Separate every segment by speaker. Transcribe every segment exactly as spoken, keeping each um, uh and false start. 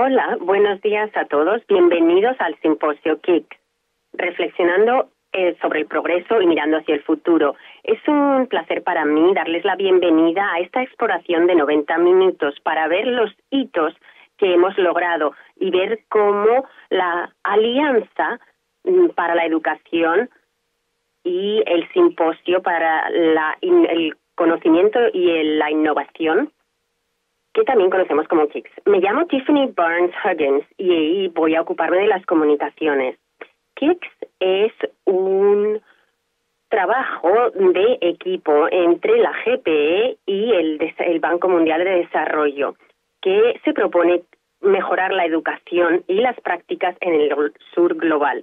Speaker 1: Hola, buenos días a todos. Bienvenidos al Simposio K I C S, reflexionando eh, sobre el progreso y mirando hacia el futuro. Es un placer para mí darles la bienvenida a esta exploración de noventa minutos para ver los hitos que hemos logrado y ver cómo la Alianza para la Educación y el Simposio para la, el conocimiento y el, la innovación, que también conocemos como K I C S. Me llamo Tiffany Barnes Huggins y voy a ocuparme de las comunicaciones. K I C S es un trabajo de equipo entre la G P E y el, el Banco Mundial de Desarrollo, que se propone mejorar la educación y las prácticas en el sur global.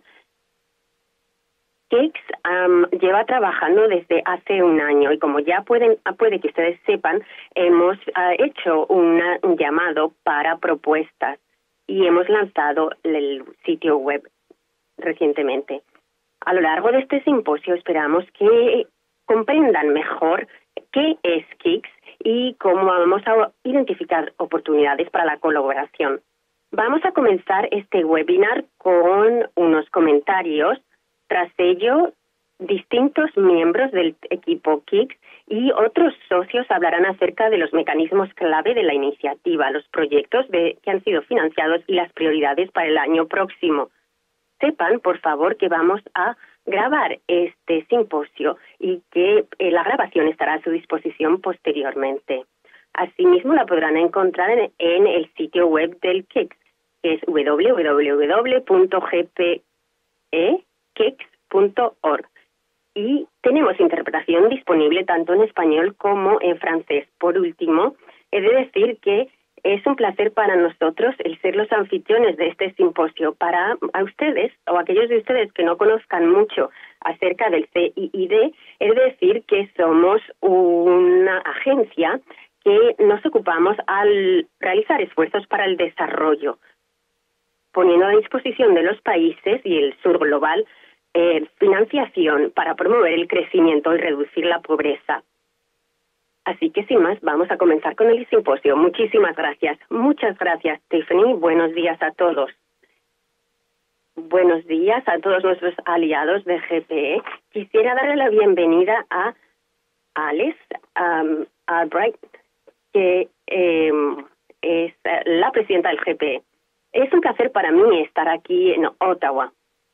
Speaker 1: K I C S um, lleva trabajando desde hace un año y como ya pueden, puede que ustedes sepan, hemos uh, hecho una, un llamado para propuestas y hemos lanzado el sitio web recientemente. A lo largo de este simposio esperamos que comprendan mejor qué es K I C S y cómo vamos a identificar oportunidades para la colaboración. Vamos a comenzar este webinar con unos comentarios. Tras ello, distintos miembros del equipo K I C S y otros socios hablarán acerca de los mecanismos clave de la iniciativa, los proyectos de, que han sido financiados y las prioridades para el año próximo. Sepan, por favor, que vamos a grabar este simposio y que eh, la grabación estará a su disposición posteriormente. Asimismo, la podrán encontrar en, en el sitio web del K I C S, que es w w w punto g p e k i c s punto org. Y tenemos interpretación disponible tanto en español como en francés. Por último, he de decir que es un placer para nosotros el ser los anfitriones de este simposio. Para a ustedes, o aquellos de ustedes que no conozcan mucho acerca del C I I D, he de decir que somos una agencia que nos ocupamos al realizar esfuerzos para el desarrollo, poniendo a disposición de los países y el sur global eh, financiación para promover el crecimiento y reducir la pobreza. Así que sin más, vamos a comenzar con el simposio. Muchísimas gracias. Muchas gracias, Tiffany. Buenos días a todos. Buenos días a todos nuestros aliados de G P E. Quisiera darle la bienvenida a Alice um, Albright, que eh, es la presidenta del G P E. Es un placer para mí estar aquí en Ottawa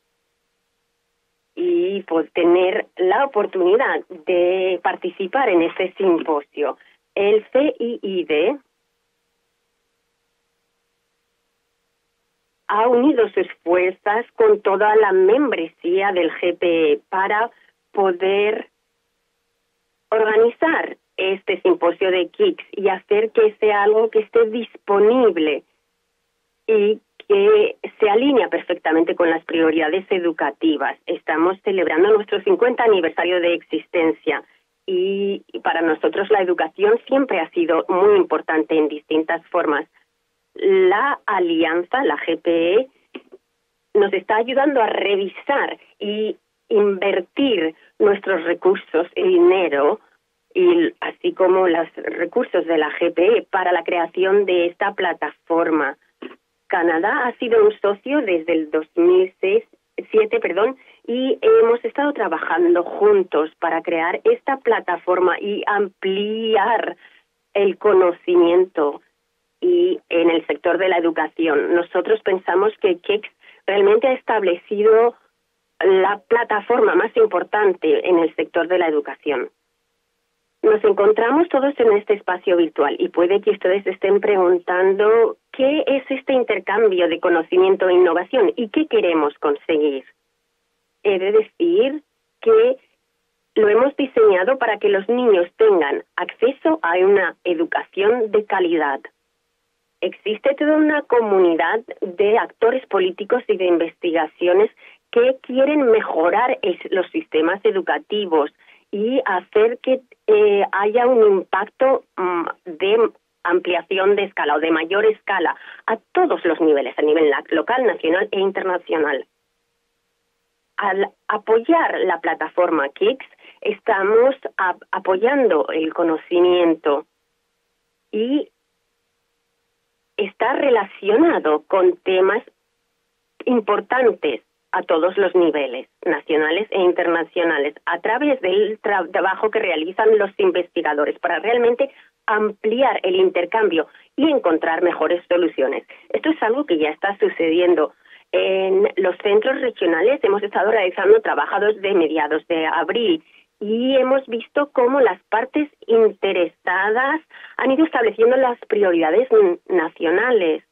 Speaker 1: y pues, tener la oportunidad de participar en este simposio. El C I I D ha unido sus fuerzas con toda la membresía del G P E para poder organizar este simposio de K I C S y hacer que sea algo que esté disponible y que se alinea perfectamente con las prioridades educativas. Estamos celebrando nuestro cincuenta aniversario de existencia y, y para nosotros la educación siempre ha sido muy importante en distintas formas. La alianza, la G P E, nos está ayudando a revisar y invertir nuestros recursos y dinero, y así como los recursos de la G P E para la creación de esta plataforma. Canadá ha sido un socio desde el dos mil siete, perdón, y hemos estado trabajando juntos para crear esta plataforma y ampliar el conocimiento y en el sector de la educación. Nosotros pensamos que K I C S realmente ha establecido la plataforma más importante en el sector de la educación. Nos encontramos todos en este espacio virtual y puede que ustedes estén preguntando qué es este intercambio de conocimiento e innovación y qué queremos conseguir. He de decir que lo hemos diseñado para que los niños tengan acceso a una educación de calidad. Existe toda una comunidad de actores políticos y de investigaciones que quieren mejorar el, los sistemas educativos y hacer que eh, haya un impacto um, de ampliación de escala o de mayor escala a todos los niveles, a nivel local, nacional e internacional. Al apoyar la plataforma K I C S, estamos a, apoyando el conocimiento y está relacionado con temas importantes a todos los niveles, nacionales e internacionales, a través del tra trabajo que realizan los investigadores para realmente ampliar el intercambio y encontrar mejores soluciones. Esto es algo que ya está sucediendo. En los centros regionales hemos estado realizando trabajos desde mediados de abril y hemos visto cómo las partes interesadas han ido estableciendo las prioridades nacionales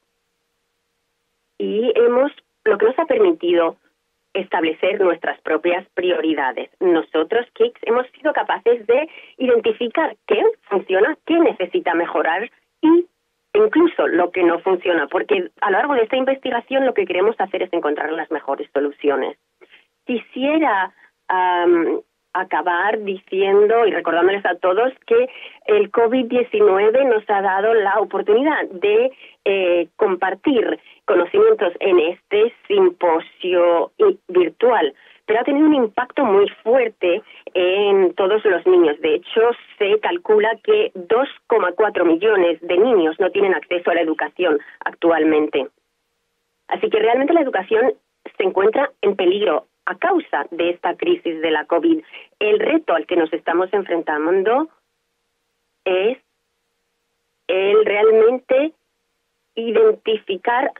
Speaker 1: y hemos, lo que nos ha permitido establecer nuestras propias prioridades. Nosotros, K I C S, hemos sido capaces de identificar qué funciona, qué necesita mejorar y incluso lo que no funciona, porque a lo largo de esta investigación lo que queremos hacer es encontrar las mejores soluciones. Quisiera um, acabar diciendo y recordándoles a todos que el COVID diecinueve nos ha dado la oportunidad de eh, compartir conocimientos en este simposio virtual, pero ha tenido un impacto muy fuerte en todos los niños. De hecho, se calcula que dos coma cuatro millones de niños no tienen acceso a la educación actualmente. Así que realmente la educación se encuentra en peligro a causa de esta crisis de la COVID. El reto al que nos estamos enfrentando es el realmente identificar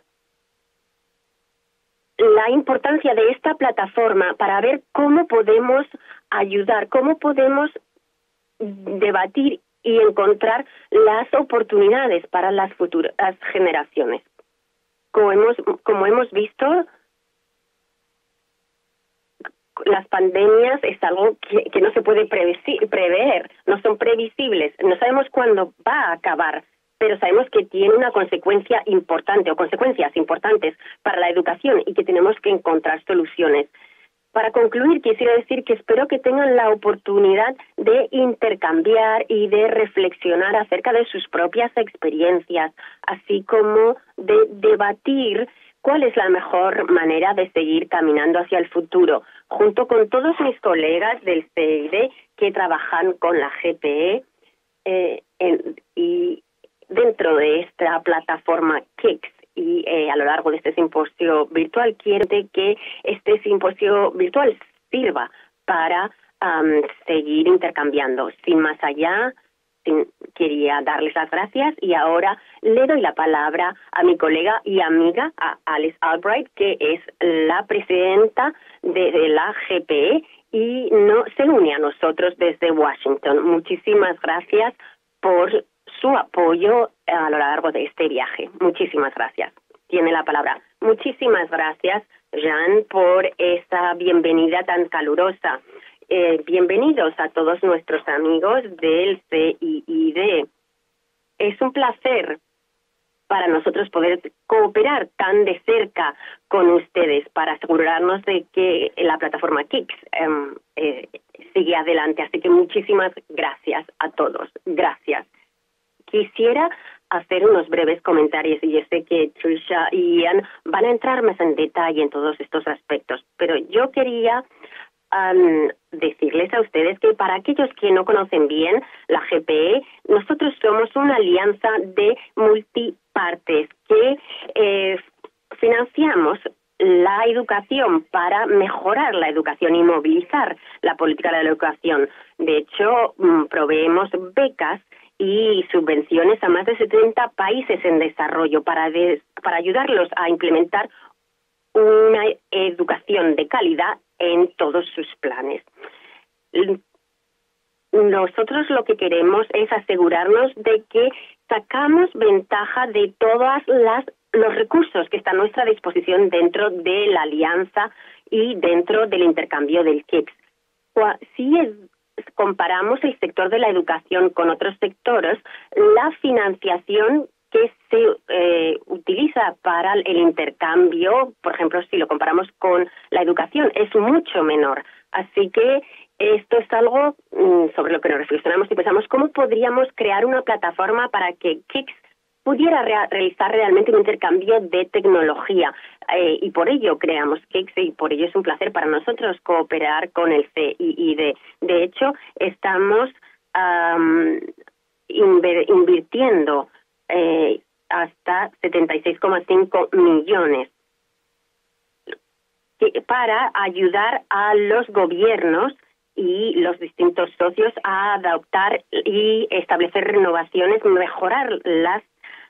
Speaker 1: la importancia de esta plataforma para ver cómo podemos ayudar, cómo podemos debatir y encontrar las oportunidades para las futuras generaciones. Como hemos, como hemos visto, las pandemias es algo que, que no se puede prever, no son previsibles, no sabemos cuándo va a acabar, pero sabemos que tiene una consecuencia importante o consecuencias importantes para la educación y que tenemos que encontrar soluciones. Para concluir, quisiera decir que espero que tengan la oportunidad de intercambiar y de reflexionar acerca de sus propias experiencias, así como de debatir cuál es la mejor manera de seguir caminando hacia el futuro, junto con todos mis colegas del C I D que trabajan con la G P E eh, en, y dentro de esta plataforma K I C S y eh, a lo largo de este simposio virtual, quiero que este simposio virtual sirva para um, seguir intercambiando. Sin más allá, sin, quería darles las gracias y ahora le doy la palabra a mi colega y amiga, a Alice Albright, que es la presidenta de, de la G P E y no, se une a nosotros desde Washington. Muchísimas gracias por su apoyo a lo largo de este viaje. Muchísimas gracias. Tiene la palabra. Muchísimas gracias, Jean, por esa bienvenida tan calurosa. Eh, bienvenidos a todos nuestros amigos del C I I D. Es un placer para nosotros poder cooperar tan de cerca con ustedes para asegurarnos de que la plataforma K I C S um, eh, sigue adelante. Así que muchísimas gracias a todos. Gracias. Quisiera hacer unos breves comentarios y yo sé que Trisha y Ian van a entrar más en detalle en todos estos aspectos, pero yo quería um, decirles a ustedes que para aquellos que no conocen bien la G P E, nosotros somos una alianza de multipartes que eh, financiamos la educación para mejorar la educación y movilizar la política de la educación. De hecho, mm, proveemos becas y subvenciones a más de setenta países en desarrollo para, de, para ayudarlos a implementar una educación de calidad en todos sus planes. Nosotros lo que queremos es asegurarnos de que sacamos ventaja de todas las los recursos que están a nuestra disposición dentro de la alianza y dentro del intercambio del K I C S. Si es comparamos el sector de la educación con otros sectores, la financiación que se eh, utiliza para el intercambio, por ejemplo, si lo comparamos con la educación, es mucho menor. Así que esto es algo mm, sobre lo que nos reflexionamos y pensamos cómo podríamos crear una plataforma para que K I C S pudiera rea realizar realmente un intercambio de tecnología eh, y por ello creamos K I C S y por ello es un placer para nosotros cooperar con el C I I D. De hecho, estamos um, invirtiendo eh, hasta setenta y seis coma cinco millones para ayudar a los gobiernos y los distintos socios a adoptar y establecer renovaciones, mejorar las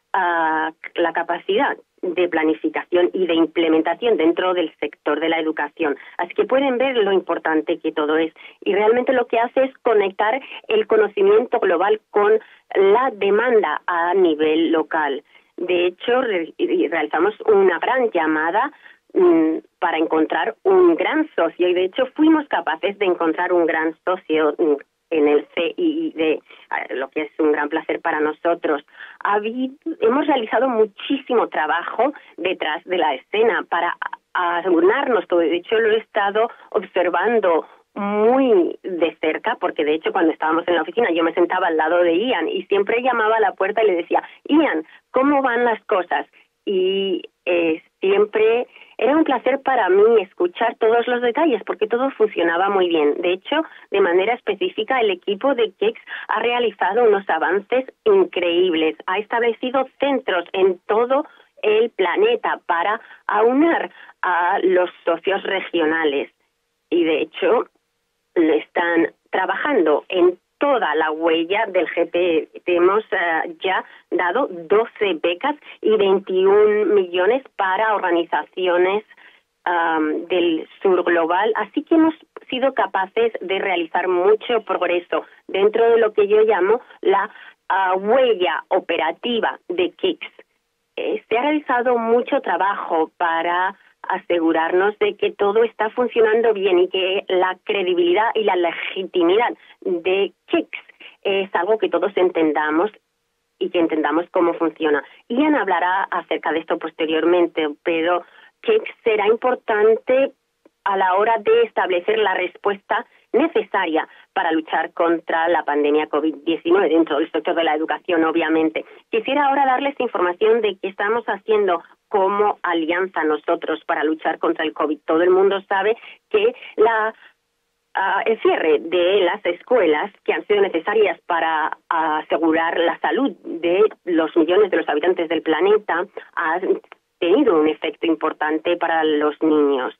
Speaker 1: uh, la capacidad de planificación y de implementación dentro del sector de la educación. Así que pueden ver lo importante que todo es. Y realmente lo que hace es conectar el conocimiento global con la demanda a nivel local. De hecho, re realizamos una gran llamada mmm, para encontrar un gran socio, y de hecho fuimos capaces de encontrar un gran socio mmm, en el C I I D, lo que es un gran placer para nosotros. Habido, hemos realizado muchísimo trabajo detrás de la escena para asegurarnos todo. De hecho, lo he estado observando muy de cerca, porque de hecho cuando estábamos en la oficina yo me sentaba al lado de Ian y siempre llamaba a la puerta y le decía, Ian, ¿cómo van las cosas? Y eh, siempre era un placer para mí escuchar todos los detalles porque todo funcionaba muy bien. De hecho, de manera específica, el equipo de K I C S ha realizado unos avances increíbles. Ha establecido centros en todo el planeta para aunar a los socios regionales. Y de hecho, lo están trabajando en toda la huella del G P E. Hemos uh, ya dado doce becas y veintiún millones para organizaciones um, del sur global, así que hemos sido capaces de realizar mucho progreso dentro de lo que yo llamo la uh, huella operativa de K I C S. Eh, se ha realizado mucho trabajo para asegurarnos de que todo está funcionando bien y que la credibilidad y la legitimidad de K I C S es algo que todos entendamos y que entendamos cómo funciona. Ian hablará acerca de esto posteriormente, pero K I C S será importante a la hora de establecer la respuesta necesaria para luchar contra la pandemia COVID diecinueve dentro del sector de la educación, obviamente. Quisiera ahora darles información de qué estamos haciendo como alianza nosotros para luchar contra el COVID. Todo el mundo sabe que la Uh, el cierre de las escuelas que han sido necesarias para uh, asegurar la salud de los millones de los habitantes del planeta ha tenido un efecto importante para los niños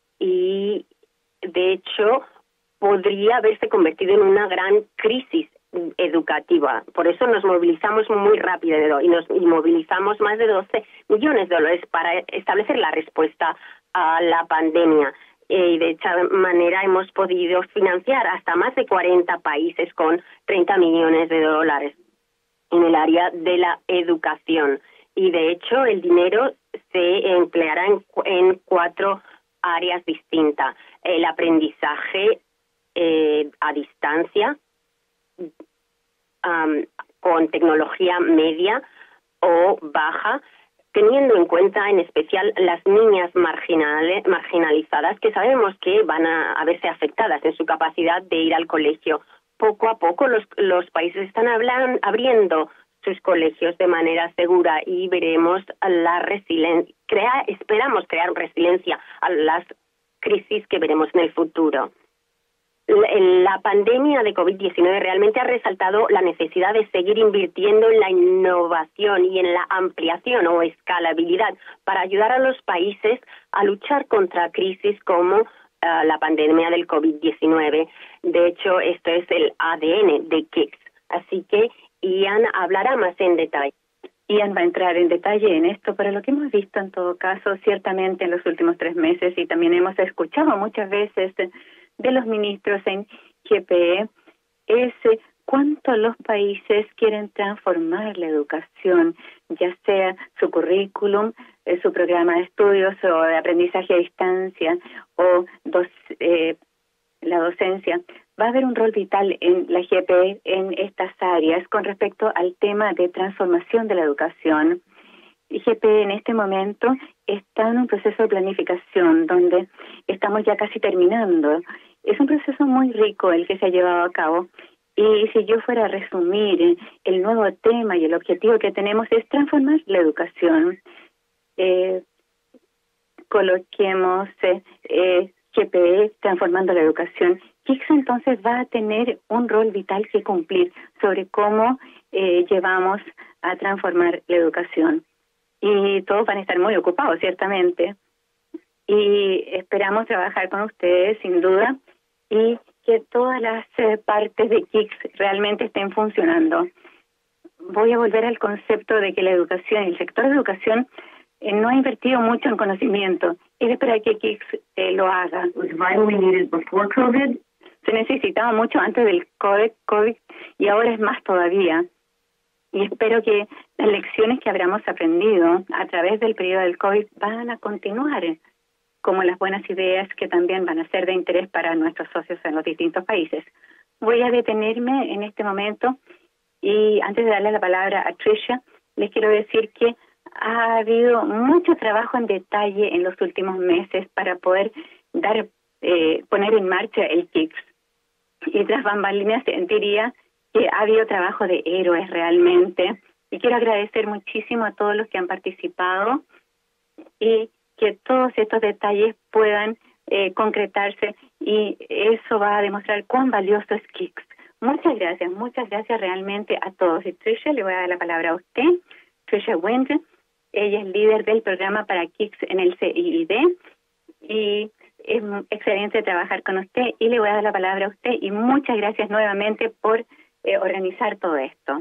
Speaker 1: y de hecho podría haberse convertido en una gran crisis educativa. Por eso nos movilizamos muy rápido y nos y movilizamos más de doce millones de dólares para establecer la respuesta a la pandemia. Y de esta manera hemos podido financiar hasta más de cuarenta países con treinta millones de dólares en el área de la educación. Y de hecho el dinero se empleará en, en cuatro áreas distintas. El aprendizaje eh, a distancia, um, con tecnología media o baja, teniendo en cuenta en especial las niñas marginales, marginalizadas que sabemos que van a, a verse afectadas en su capacidad de ir al colegio. Poco a poco los, los países están hablan, abriendo sus colegios de manera segura y veremos la resiliencia, crea, esperamos crear resiliencia a las crisis que veremos en el futuro. La pandemia de COVID diecinueve realmente ha resaltado la necesidad de seguir invirtiendo en la innovación y en la ampliación o escalabilidad para ayudar a los países a luchar contra crisis como uh, la pandemia del COVID diecinueve. De hecho, esto es el A D N de K I C S. Así que Ian hablará más en detalle.
Speaker 2: Ian va a entrar en detalle en esto, pero lo que hemos visto en todo caso, ciertamente en los últimos tres meses, y también hemos escuchado muchas veces de, de los ministros en G P E, es eh, cuánto los países quieren transformar la educación, ya sea su currículum, eh, su programa de estudios o de aprendizaje a distancia o dos, eh, la docencia. Va a haber un rol vital en la G P E en estas áreas con respecto al tema de transformación de la educación. G P E en este momento está en un proceso de planificación donde estamos ya casi terminando. Es un proceso muy rico el que se ha llevado a cabo y si yo fuera a resumir el nuevo tema y el objetivo que tenemos es transformar la educación. Eh, coloquemos eh, eh, G P E transformando la educación. K I C S entonces va a tener un rol vital que cumplir sobre cómo eh, llevamos a transformar la educación. Y todos van a estar muy ocupados, ciertamente. Y esperamos trabajar con ustedes, sin duda, y que todas las eh, partes de K I C S realmente estén funcionando. Voy a volver al concepto de que la educación, el sector de educación, eh, no ha invertido mucho en conocimiento. Y espera que K I C S eh, lo haga. Se necesitaba mucho antes del COVID, COVID y ahora es más todavía. Y espero que las lecciones que habremos aprendido a través del periodo del COVID van a continuar, como las buenas ideas que también van a ser de interés para nuestros socios en los distintos países. Voy a detenerme en este momento y antes de darle la palabra a Tricia, les quiero decir que ha habido mucho trabajo en detalle en los últimos meses para poder dar, eh, poner en marcha el K I C S. Y tras bambalinas diría que ha habido trabajo de héroes realmente. Y quiero agradecer muchísimo a todos los que han participado y que todos estos detalles puedan eh, concretarse y eso va a demostrar cuán valioso es K I C S. Muchas gracias, muchas gracias realmente a todos. Y Tricia, le voy a dar la palabra a usted. Tricia Wendt, ella es líder del programa para K I C S en el C I I D y es excelente trabajar con usted y le voy a dar la palabra a usted y muchas gracias nuevamente por eh, organizar todo esto.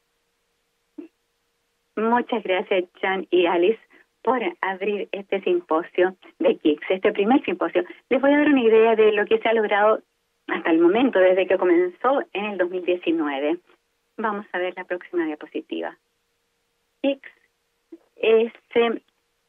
Speaker 2: Muchas gracias, Jan y Alice, por abrir este simposio de K I C S, este primer simposio. Les voy a dar una idea de lo que se ha logrado hasta el momento, desde que comenzó en el dos mil diecinueve. Vamos a ver la próxima diapositiva. K I C S es eh,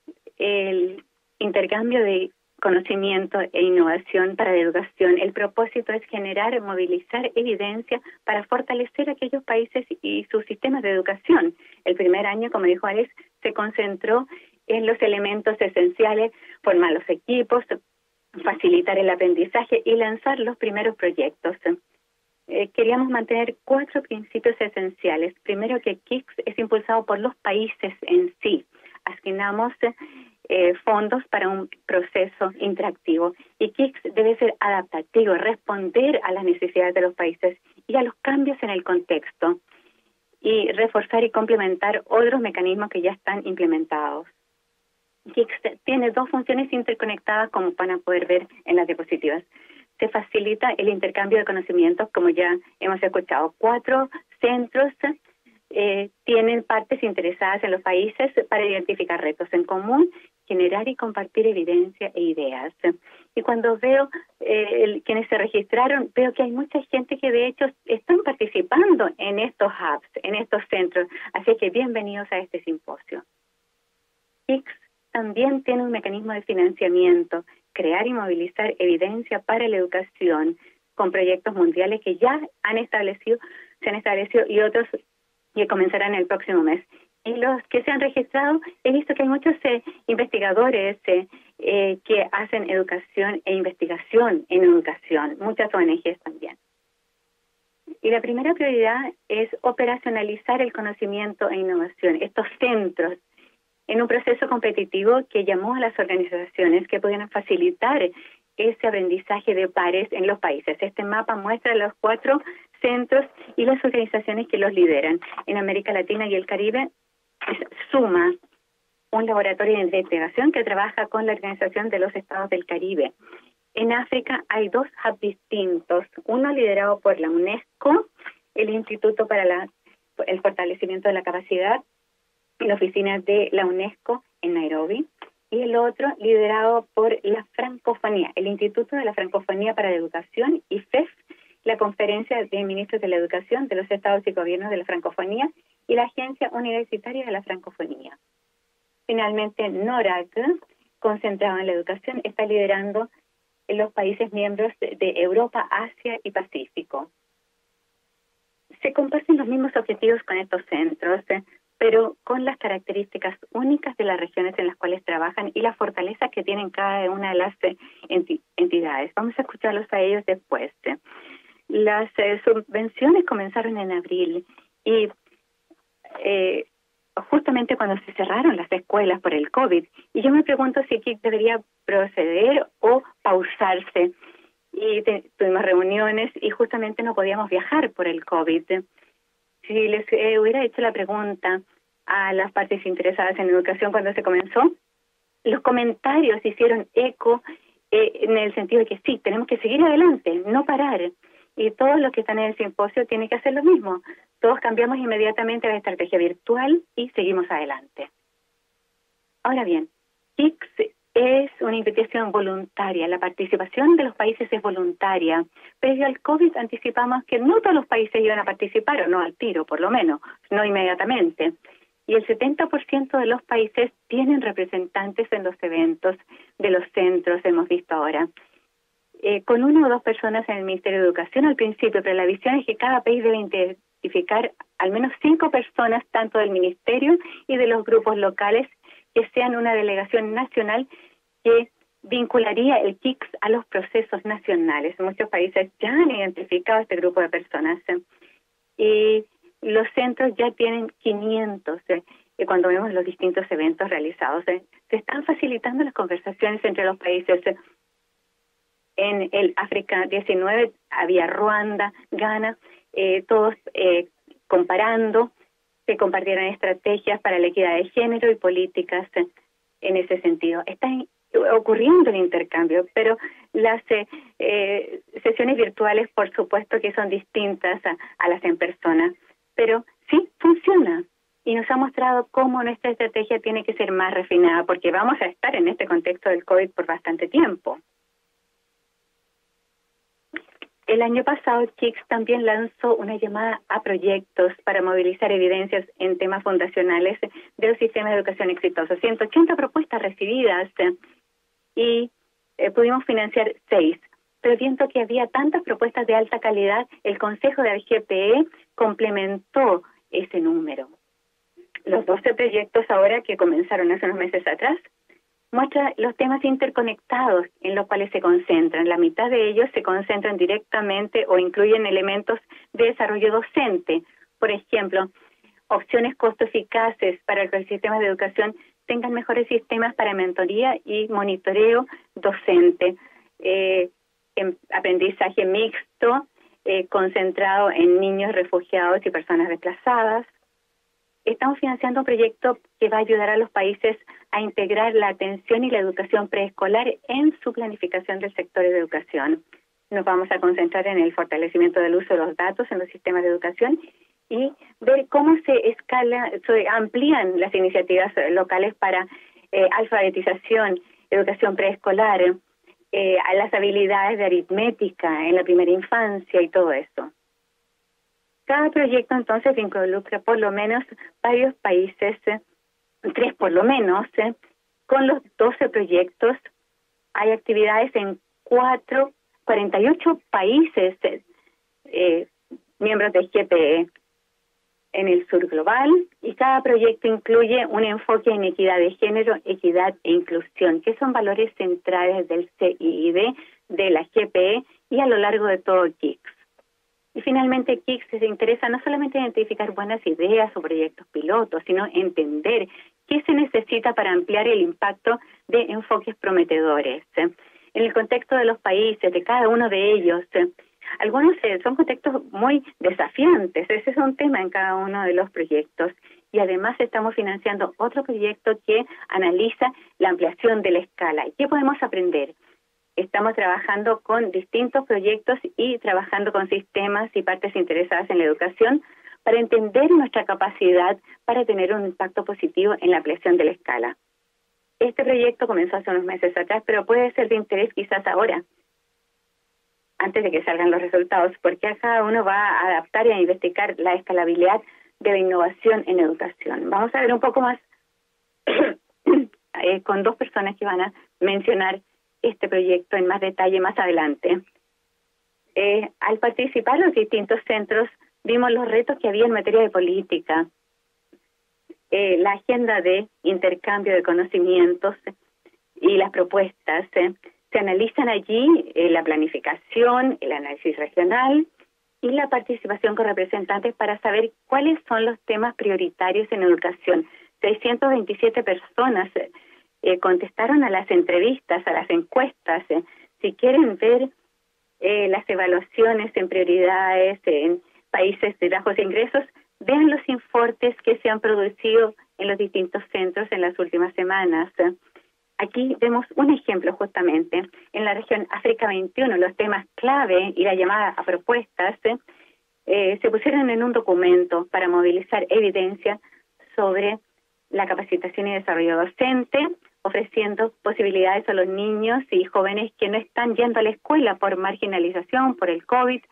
Speaker 2: el intercambio de conocimiento e innovación para la educación. El propósito es generar, movilizar evidencia para fortalecer aquellos países y sus sistemas de educación. El primer año, como dijo Alice, se concentró en los elementos esenciales, formar los equipos, facilitar el aprendizaje y lanzar los primeros proyectos. Eh, queríamos mantener cuatro principios esenciales. Primero, que K I C S es impulsado por los países en sí. Asignamos eh, fondos para un proceso interactivo y K I C S debe ser adaptativo, responder a las necesidades de los países y a los cambios en el contexto y reforzar y complementar otros mecanismos que ya están implementados. K I C S tiene dos funciones interconectadas, como van a poder ver en las diapositivas. Se facilita el intercambio de conocimientos, como ya hemos escuchado. Cuatro centros eh, tienen partes interesadas en los países para identificar retos en común, generar y compartir evidencia e ideas. Y cuando veo eh, el, quienes se registraron, veo que hay mucha gente que de hecho están participando en estos hubs, en estos centros. Así que bienvenidos a este simposio. K I C S también tiene un mecanismo de financiamiento, crear y movilizar evidencia para la educación con proyectos mundiales que ya han establecido, se han establecido y otros que comenzarán el próximo mes. Y los que se han registrado, he visto que hay muchos eh, investigadores eh, eh, que hacen educación e investigación en educación, muchas O N Ges también. Y la primera prioridad es operacionalizar el conocimiento e innovación, estos centros, en un proceso competitivo que llamó a las organizaciones que pudieran facilitar ese aprendizaje de pares en los países. Este mapa muestra los cuatro centros y las organizaciones que los lideran. En América Latina y el Caribe, SUMA, un laboratorio de investigación que trabaja con la Organización de los Estados del Caribe. En África hay dos hubs distintos, uno liderado por la UNESCO, el Instituto para la, el Fortalecimiento de la Capacidad, la oficina de la UNESCO en Nairobi, y el otro liderado por la Francofonía, el Instituto de la Francofonía para la Educación, y F E F, la Conferencia de Ministros de la Educación de los Estados y Gobiernos de la Francofonía, y la Agencia Universitaria de la Francofonía. Finalmente, NORAD, concentrado en la educación, está liderando en los países miembros de Europa, Asia y Pacífico. Se comparten los mismos objetivos con estos centros, pero con las características únicas de las regiones en las cuales trabajan y la fortaleza que tienen cada una de las enti entidades. Vamos a escucharlos a ellos después. Las eh, subvenciones comenzaron en abril y eh, justamente cuando se cerraron las escuelas por el COVID. Y yo me pregunto si aquí debería proceder o pausarse. Y te, tuvimos reuniones y justamente no podíamos viajar por el COVID. si les eh, hubiera hecho la pregunta a las partes interesadas en educación cuando se comenzó, los comentarios hicieron eco eh, en el sentido de que sí, tenemos que seguir adelante, no parar. Y todos los que están en el simposio tienen que hacer lo mismo. Todos cambiamos inmediatamente la estrategia virtual y seguimos adelante. Ahora bien, K I C S es una invitación voluntaria. La participación de los países es voluntaria. Previo al COVID anticipamos que no todos los países iban a participar, o no al tiro, por lo menos, no inmediatamente. Y el setenta por ciento de los países tienen representantes en los eventos de los centros, hemos visto ahora. Eh, con una o dos personas en el Ministerio de Educación al principio, pero la visión es que cada país debe identificar al menos cinco personas, tanto del Ministerio y de los grupos locales, que sean una delegación nacional que vincularía el K I C S a los procesos nacionales. Muchos países ya han identificado este grupo de personas. ¿eh? Y los centros ya tienen quinientos, ¿eh? y cuando vemos los distintos eventos realizados, ¿eh? se están facilitando las conversaciones entre los países. ¿eh? En el África diecinueve había Ruanda, Ghana, eh, todos eh, comparando, se compartieron estrategias para la equidad de género y políticas eh, en ese sentido. Está ocurriendo el intercambio, pero las eh, eh, sesiones virtuales, por supuesto que son distintas a, a las en persona, pero sí funciona y nos ha mostrado cómo nuestra estrategia tiene que ser más refinada, porque vamos a estar en este contexto del COVID por bastante tiempo. El año pasado, K I C S también lanzó una llamada a proyectos para movilizar evidencias en temas fundacionales de los sistemas de educación exitosos. ciento ochenta propuestas recibidas eh, y eh, pudimos financiar seis. Pero viendo que había tantas propuestas de alta calidad, el Consejo de G P E complementó ese número. Los doce proyectos ahora que comenzaron hace unos meses atrás muestra los temas interconectados en los cuales se concentran. La mitad de ellos se concentran directamente o incluyen elementos de desarrollo docente. Por ejemplo, opciones costo eficaces para que los sistemas de educación tengan mejores sistemas para mentoría y monitoreo docente. Eh, en aprendizaje mixto, eh, concentrado en niños refugiados y personas desplazadas. Estamos financiando un proyecto que va a ayudar a los países a integrar la atención y la educación preescolar en su planificación del sector de educación. Nos vamos a concentrar en el fortalecimiento del uso de los datos en los sistemas de educación y ver cómo se escala, se amplían las iniciativas locales para eh, alfabetización, educación preescolar, eh, a las habilidades de aritmética en la primera infancia y todo eso. Cada proyecto entonces involucra por lo menos varios países, eh, tres por lo menos. Eh. Con los doce proyectos hay actividades en cuatro, cuarenta y ocho países eh, eh, miembros de G P E en el sur global, y cada proyecto incluye un enfoque en equidad de género, equidad e inclusión, que son valores centrales del C I I D, de la G P E y a lo largo de todo K I C S. Y finalmente, K I C S se interesa no solamente en identificar buenas ideas o proyectos pilotos, sino entender qué se necesita para ampliar el impacto de enfoques prometedores. En el contexto de los países, de cada uno de ellos, algunos son contextos muy desafiantes. Ese es un tema en cada uno de los proyectos. Y además estamos financiando otro proyecto que analiza la ampliación de la escala. ¿Y qué podemos aprender? Estamos trabajando con distintos proyectos y trabajando con sistemas y partes interesadas en la educación para entender nuestra capacidad para tener un impacto positivo en la ampliación de la escala. Este proyecto comenzó hace unos meses atrás, pero puede ser de interés quizás ahora, antes de que salgan los resultados, porque cada uno va a adaptar y a investigar la escalabilidad de la innovación en educación. Vamos a ver un poco más eh, con dos personas que van a mencionar este proyecto en más detalle más adelante. Eh, al participar en los distintos centros, vimos los retos que había en materia de política, eh, la agenda de intercambio de conocimientos y las propuestas. Eh, se analizan allí eh, la planificación, el análisis regional y la participación con representantes para saber cuáles son los temas prioritarios en educación. seiscientas veintisiete personas eh, Eh, contestaron a las entrevistas, a las encuestas. Eh. Si quieren ver eh, las evaluaciones en prioridades en países de bajos ingresos, vean los informes que se han producido en los distintos centros en las últimas semanas. Aquí vemos un ejemplo justamente. En la región África veintiuno, los temas clave y la llamada a propuestas eh, se pusieron en un documento para movilizar evidencia sobre la capacitación y desarrollo docente, ofreciendo posibilidades a los niños y jóvenes que no están yendo a la escuela por marginalización, por el COVID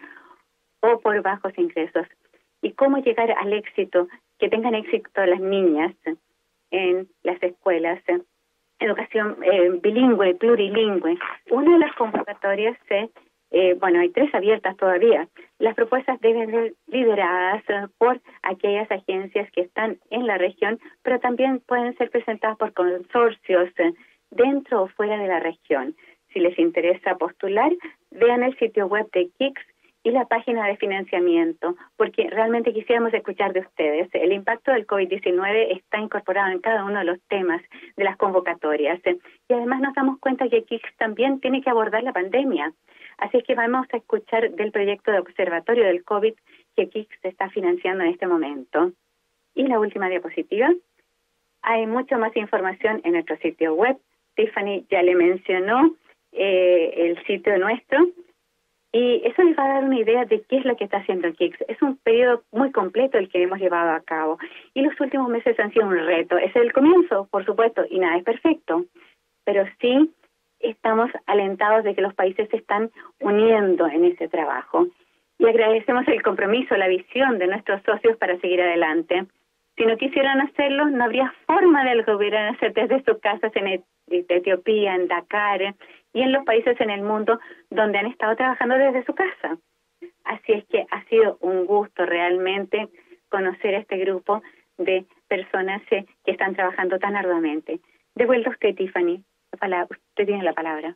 Speaker 2: o por bajos ingresos. Y cómo llegar al éxito, que tengan éxito las niñas en las escuelas. Educación eh, bilingüe, plurilingüe. Una de las convocatorias, eh, eh, bueno, hay tres abiertas todavía. Las propuestas deben ser lideradas eh, por aquellas agencias que están en la región, pero también pueden ser presentadas por consorcios eh, dentro o fuera de la región. Si les interesa postular, vean el sitio web de K I C S y la página de financiamiento, porque realmente quisiéramos escuchar de ustedes. El impacto del COVID diecinueve está incorporado en cada uno de los temas de las convocatorias, y además nos damos cuenta que K I C S también tiene que abordar la pandemia. Así es que vamos a escuchar del proyecto de observatorio del COVID que K I C S está financiando en este momento. Y la última diapositiva. Hay mucha más información en nuestro sitio web. Tiffany ya le mencionó eh, el sitio nuestro. Y eso les va a dar una idea de qué es lo que está haciendo K I C S. Es un periodo muy completo el que hemos llevado a cabo. Y los últimos meses han sido un reto. Es el comienzo, por supuesto, y nada es perfecto. Pero sí estamos alentados de que los países se están uniendo en ese trabajo. Y agradecemos el compromiso, la visión de nuestros socios para seguir adelante. Si no quisieran hacerlo, no habría forma de lo que pudieran hacer desde sus casas en Etiopía, en Dakar y en los países en el mundo donde han estado trabajando desde su casa. Así es que ha sido un gusto realmente conocer a este grupo de personas eh, que están trabajando tan arduamente. De vuelta a usted, Tiffany. Usted tiene la palabra.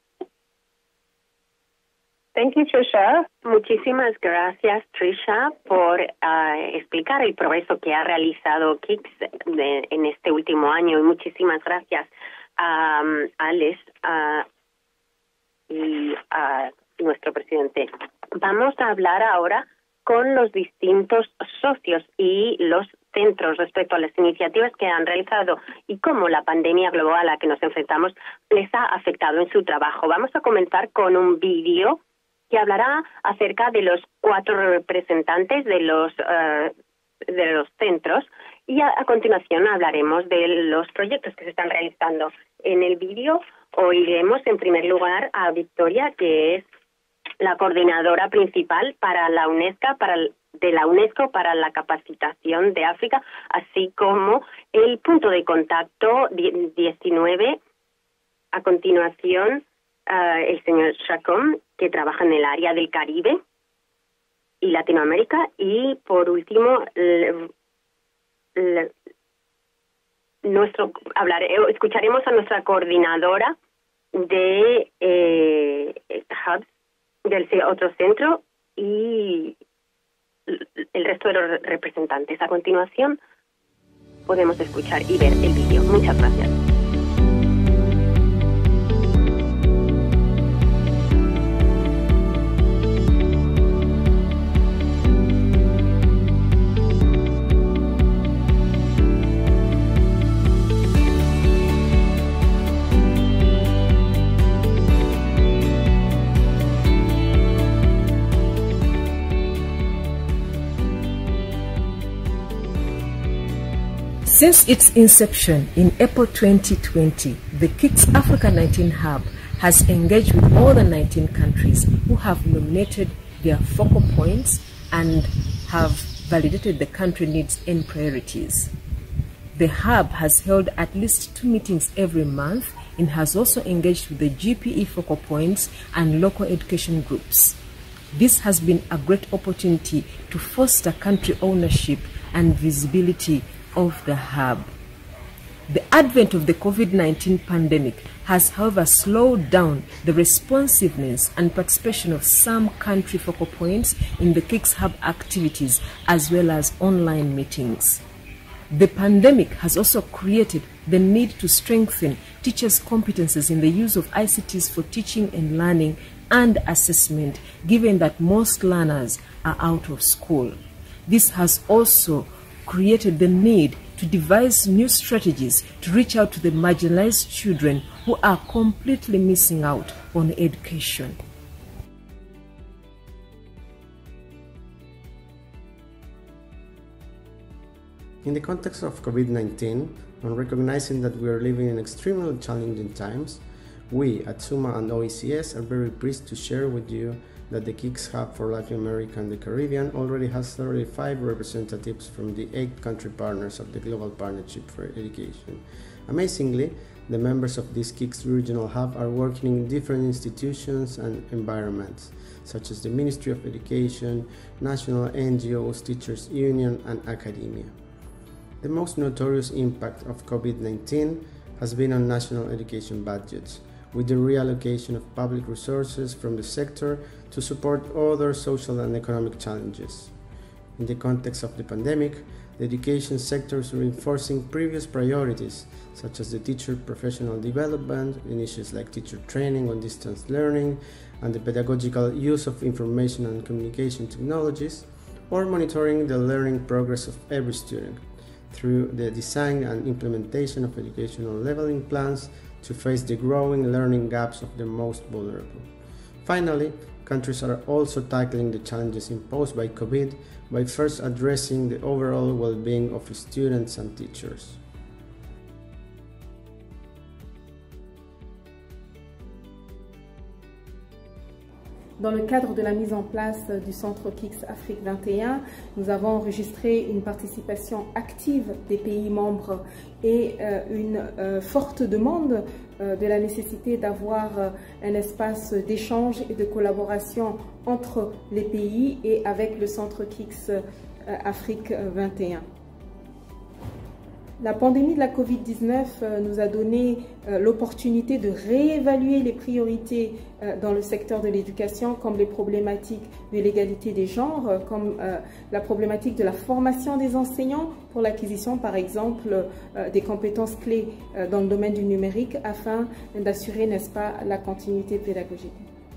Speaker 1: Thank you, Trisha. Muchísimas gracias, Trisha, por uh, explicar el progreso que ha realizado K I C S de, en este último año. Y muchísimas gracias a um, Alex uh, y a nuestro presidente. Vamos a hablar ahora con los distintos socios y los centros respecto a las iniciativas que han realizado y cómo la pandemia global a la que nos enfrentamos les ha afectado en su trabajo. Vamos a comenzar con un vídeo que hablará acerca de los cuatro representantes de los uh, de los centros y a, a continuación hablaremos de los proyectos que se están realizando. En el vídeo oiremos en primer lugar a Victoria, que es la coordinadora principal para la UNESCO, para el, de la UNESCO para la capacitación de África, así como el punto de contacto diecinueve. A continuación, uh, el señor Chacón, que trabaja en el área del Caribe y Latinoamérica, y por último, le, le, nuestro hablar, escucharemos a nuestra coordinadora de eh, Hubs del otro centro y el resto de los representantes. A continuación podemos escuchar y ver el vídeo. Muchas gracias.
Speaker 3: Since its inception in April twenty twenty, the K I C S Africa nineteen Hub has engaged with more than nineteen countries who have nominated their focal points and have validated the country needs and priorities. The Hub has held at least two meetings every month and has also engaged with the G P E focal points and local education groups. This has been a great opportunity to foster country ownership and visibility of the Hub. The advent of the COVID nineteen pandemic has, however, slowed down the responsiveness and participation of some country focal points in the K I C S Hub activities as well as online meetings. The pandemic has also created the need to strengthen teachers' competences in the use of I C Ts for teaching and learning and assessment, given that most learners are out of school. This has also created the need to devise new strategies to reach out to the marginalized children who are completely missing out on education.
Speaker 4: In the context of COVID nineteen, and recognizing that we are living in extremely challenging times, we at SUMA and O E C S are very pleased to share with you that the KICS Hub for Latin America and the Caribbean already has thirty-five representatives from the eight country partners of the Global Partnership for Education. Amazingly, the members of this KICS Regional Hub are working in different institutions and environments, such as the Ministry of Education, national N G Os, Teachers Union, and academia. The most notorious impact of COVID nineteen has been on national education budgets, with the reallocation of public resources from the sector to support other social and economic challenges. In the context of the pandemic, the education sector is reinforcing previous priorities, such as the teacher professional development, initiatives like teacher training on distance learning, and the pedagogical use of information and communication technologies, or monitoring the learning progress of every student through the design and implementation of educational leveling plans to face the growing learning gaps of the most vulnerable. Finally, countries are also tackling the challenges imposed by COVID by first addressing the overall well-being of students and teachers.
Speaker 5: Dans le cadre de la mise en place du Centre KICS Afrique vingt et un, nous avons enregistré une participation active des pays membres et euh, une euh, forte demande euh, de la nécessité d'avoir euh, un espace d'échange et de collaboration entre les pays et avec le Centre KICS euh, Afrique vingt et un. La pandémie de la COVID dix-neuf nous a donné l'opportunité de réévaluer les priorités dans le secteur de l'éducation, comme les problématiques de l'égalité des genres, comme la problématique de la formation des enseignants pour l'acquisition, par exemple, des compétences clés dans le domaine du numérique afin d'assurer, n'est-ce pas, la continuité pédagogique.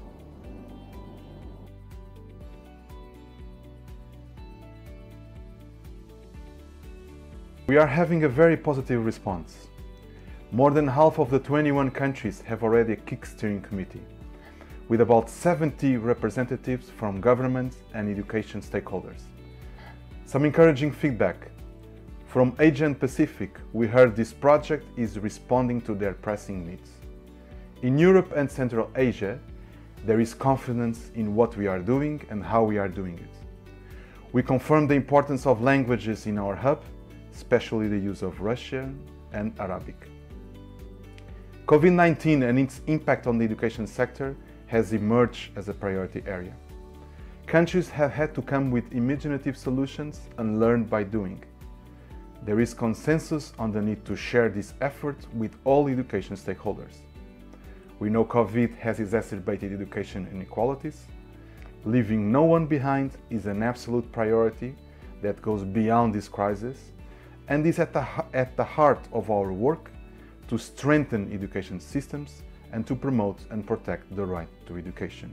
Speaker 6: We are having a very positive response. More than half of the twenty-one countries have already a KICS steering committee, with about seventy representatives from governments and education stakeholders. Some encouraging feedback. From Asia and Pacific, we heard this project is responding to their pressing needs. In Europe and Central Asia, there is confidence in what we are doing and how we are doing it. We confirm the importance of languages in our hub, especially the use of Russian and Arabic. COVID nineteen and its impact on the education sector has emerged as a priority area. Countries have had to come with imaginative solutions and learn by doing. There is consensus on the need to share this effort with all education stakeholders. We know COVID has exacerbated education inequalities. Leaving no one behind is an absolute priority that goes beyond this crisis and is at the, at the heart of our work to strengthen education systems and to promote and protect the right to education.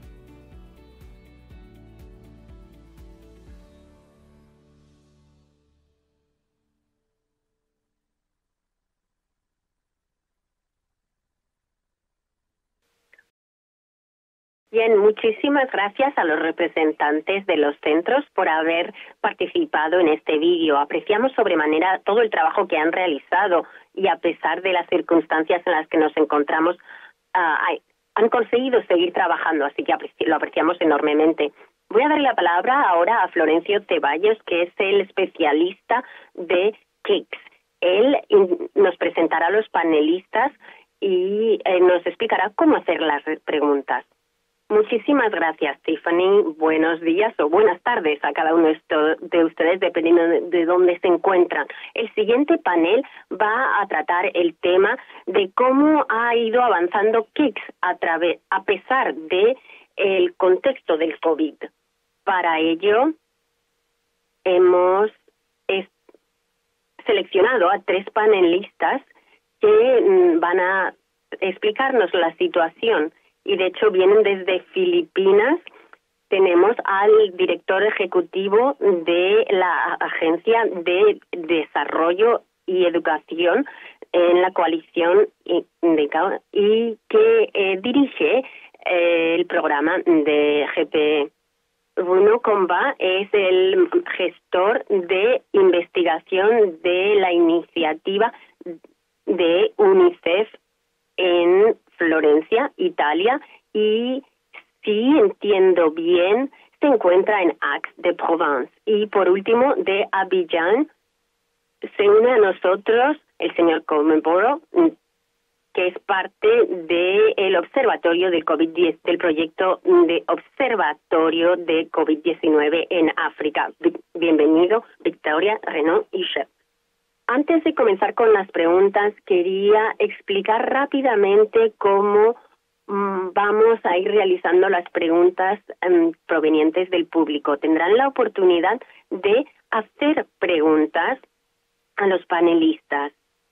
Speaker 1: Bien, muchísimas gracias a los representantes de los centros por haber participado en este vídeo. Apreciamos sobremanera todo el trabajo que han realizado y a pesar de las circunstancias en las que nos encontramos, uh, han conseguido seguir trabajando, así que apreci- lo apreciamos enormemente. Voy a darle la palabra ahora a Florencio Ceballos, que es el especialista de KICS. Él in- nos presentará a los panelistas y eh, nos explicará cómo hacer las preguntas. Muchísimas gracias, Tiffany. Buenos días o buenas tardes a cada uno de ustedes, dependiendo de dónde se encuentran. El siguiente panel va a tratar el tema de cómo ha ido avanzando KICS a, través, a pesar de el contexto del COVID. Para ello, hemos seleccionado a tres panelistas que van a explicarnos la situación. Y de hecho vienen desde Filipinas, tenemos al director ejecutivo de la Agencia de Desarrollo y Educación en la coalición y, de, y que eh, dirige eh, el programa de G P E. Bruno Comba es el gestor de investigación de la iniciativa de UNICEF en Florencia, Italia, y si entiendo bien, se encuentra en Aix-de-Provence. Y por último, de Abidjan, se une a nosotros el señor Comenboro, que es parte del observatorio del COVID diez, del proyecto de observatorio de COVID diecinueve en África. Bienvenido, Victoria, Renaud y Chef. Antes de comenzar con las preguntas, quería explicar rápidamente cómo mm, vamos a ir realizando las preguntas um, provenientes del público. Tendrán la oportunidad de hacer preguntas a los panelistas.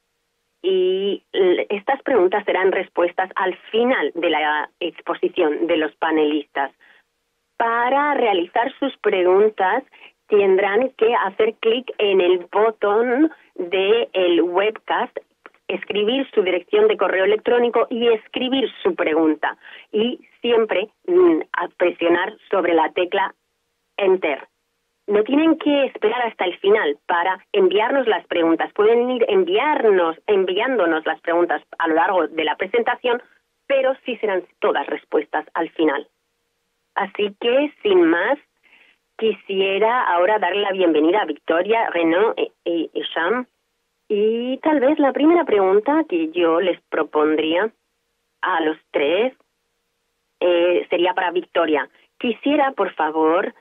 Speaker 1: Y estas preguntas serán respuestas al final de la exposición de los panelistas. Para realizar sus preguntas tendrán que hacer clic en el botón del webcast, escribir su dirección de correo electrónico y escribir su pregunta. Y siempre mm, a presionar sobre la tecla Enter. No tienen que esperar hasta el final para enviarnos las preguntas. Pueden ir enviarnos, enviándonos las preguntas a lo largo de la presentación, pero sí serán todas respuestas al final. Así que, sin más, quisiera ahora darle la bienvenida a Victoria, Renaud y, y Sham. Y tal vez la primera pregunta que yo les propondría a los tres eh, sería para Victoria. Quisiera, por favor,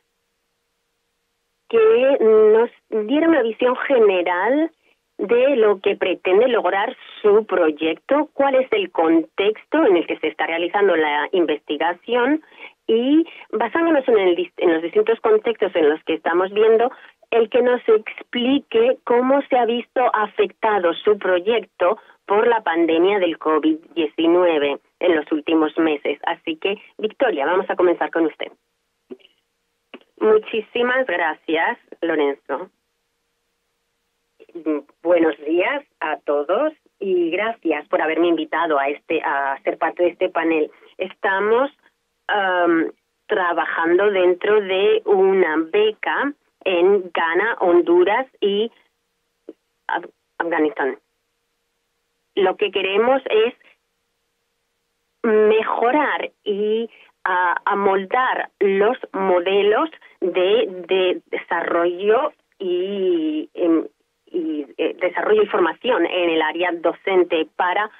Speaker 1: que nos diera una visión general de lo que pretende lograr su proyecto, cuál es el contexto en el que se está realizando la investigación y, basándonos en, el, en los distintos contextos en los que estamos viendo, el que nos explique cómo se ha visto afectado su proyecto por la pandemia del COVID diecinueve en los últimos meses. Así que, Victoria, vamos a comenzar con usted. Muchísimas gracias, Lorenzo. Buenos días a todos y gracias por haberme invitado a este a ser parte de este panel. Estamos um, trabajando dentro de una beca en Ghana, Honduras y Af Afganistán. Lo que queremos es mejorar y a amoldar los modelos de, de desarrollo y, y, y eh, desarrollo y formación en el área docente para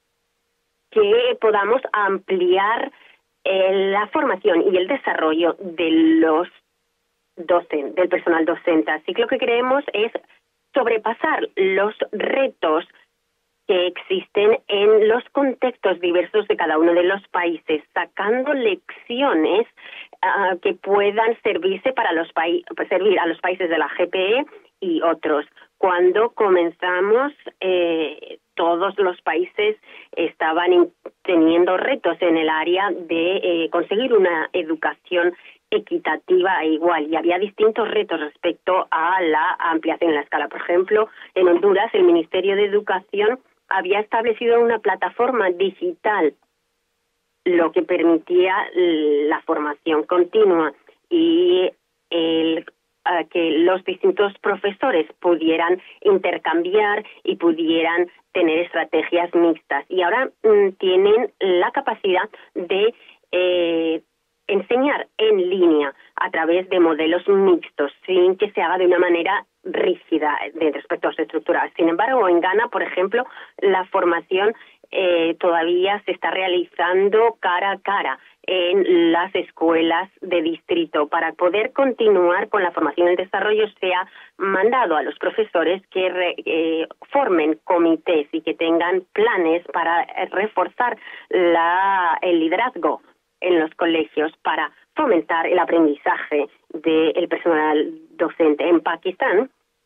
Speaker 1: que podamos ampliar eh, la formación y el desarrollo de los docentes, del personal docente. Así que lo que queremos es sobrepasar los retos que existen en los contextos diversos de cada uno de los países, sacando lecciones uh, que puedan servirse para los países, servir a los países de la G P E y otros. Cuando comenzamos, eh, todos los países estaban teniendo retos en el área de eh, conseguir una educación equitativa e igual, y había distintos retos respecto a la ampliación en la escala. Por ejemplo, en Honduras, el Ministerio de Educación había establecido una plataforma digital, lo que permitía la formación continua y el, uh, que los distintos profesores pudieran intercambiar y pudieran tener estrategias mixtas. Y ahora mm, tienen la capacidad de eh, enseñar en línea a través de modelos mixtos, sin que se haga de una manera rígida de respecto a su estructura. Sin embargo, en Ghana, por ejemplo, la formación eh, todavía se está realizando cara a cara en las escuelas de distrito. Para poder continuar con la formación y el desarrollo, se ha mandado a los profesores que re, eh, formen comités y que tengan planes para reforzar la, el liderazgo en los colegios para fomentar el aprendizaje del personal docente. En Pakistán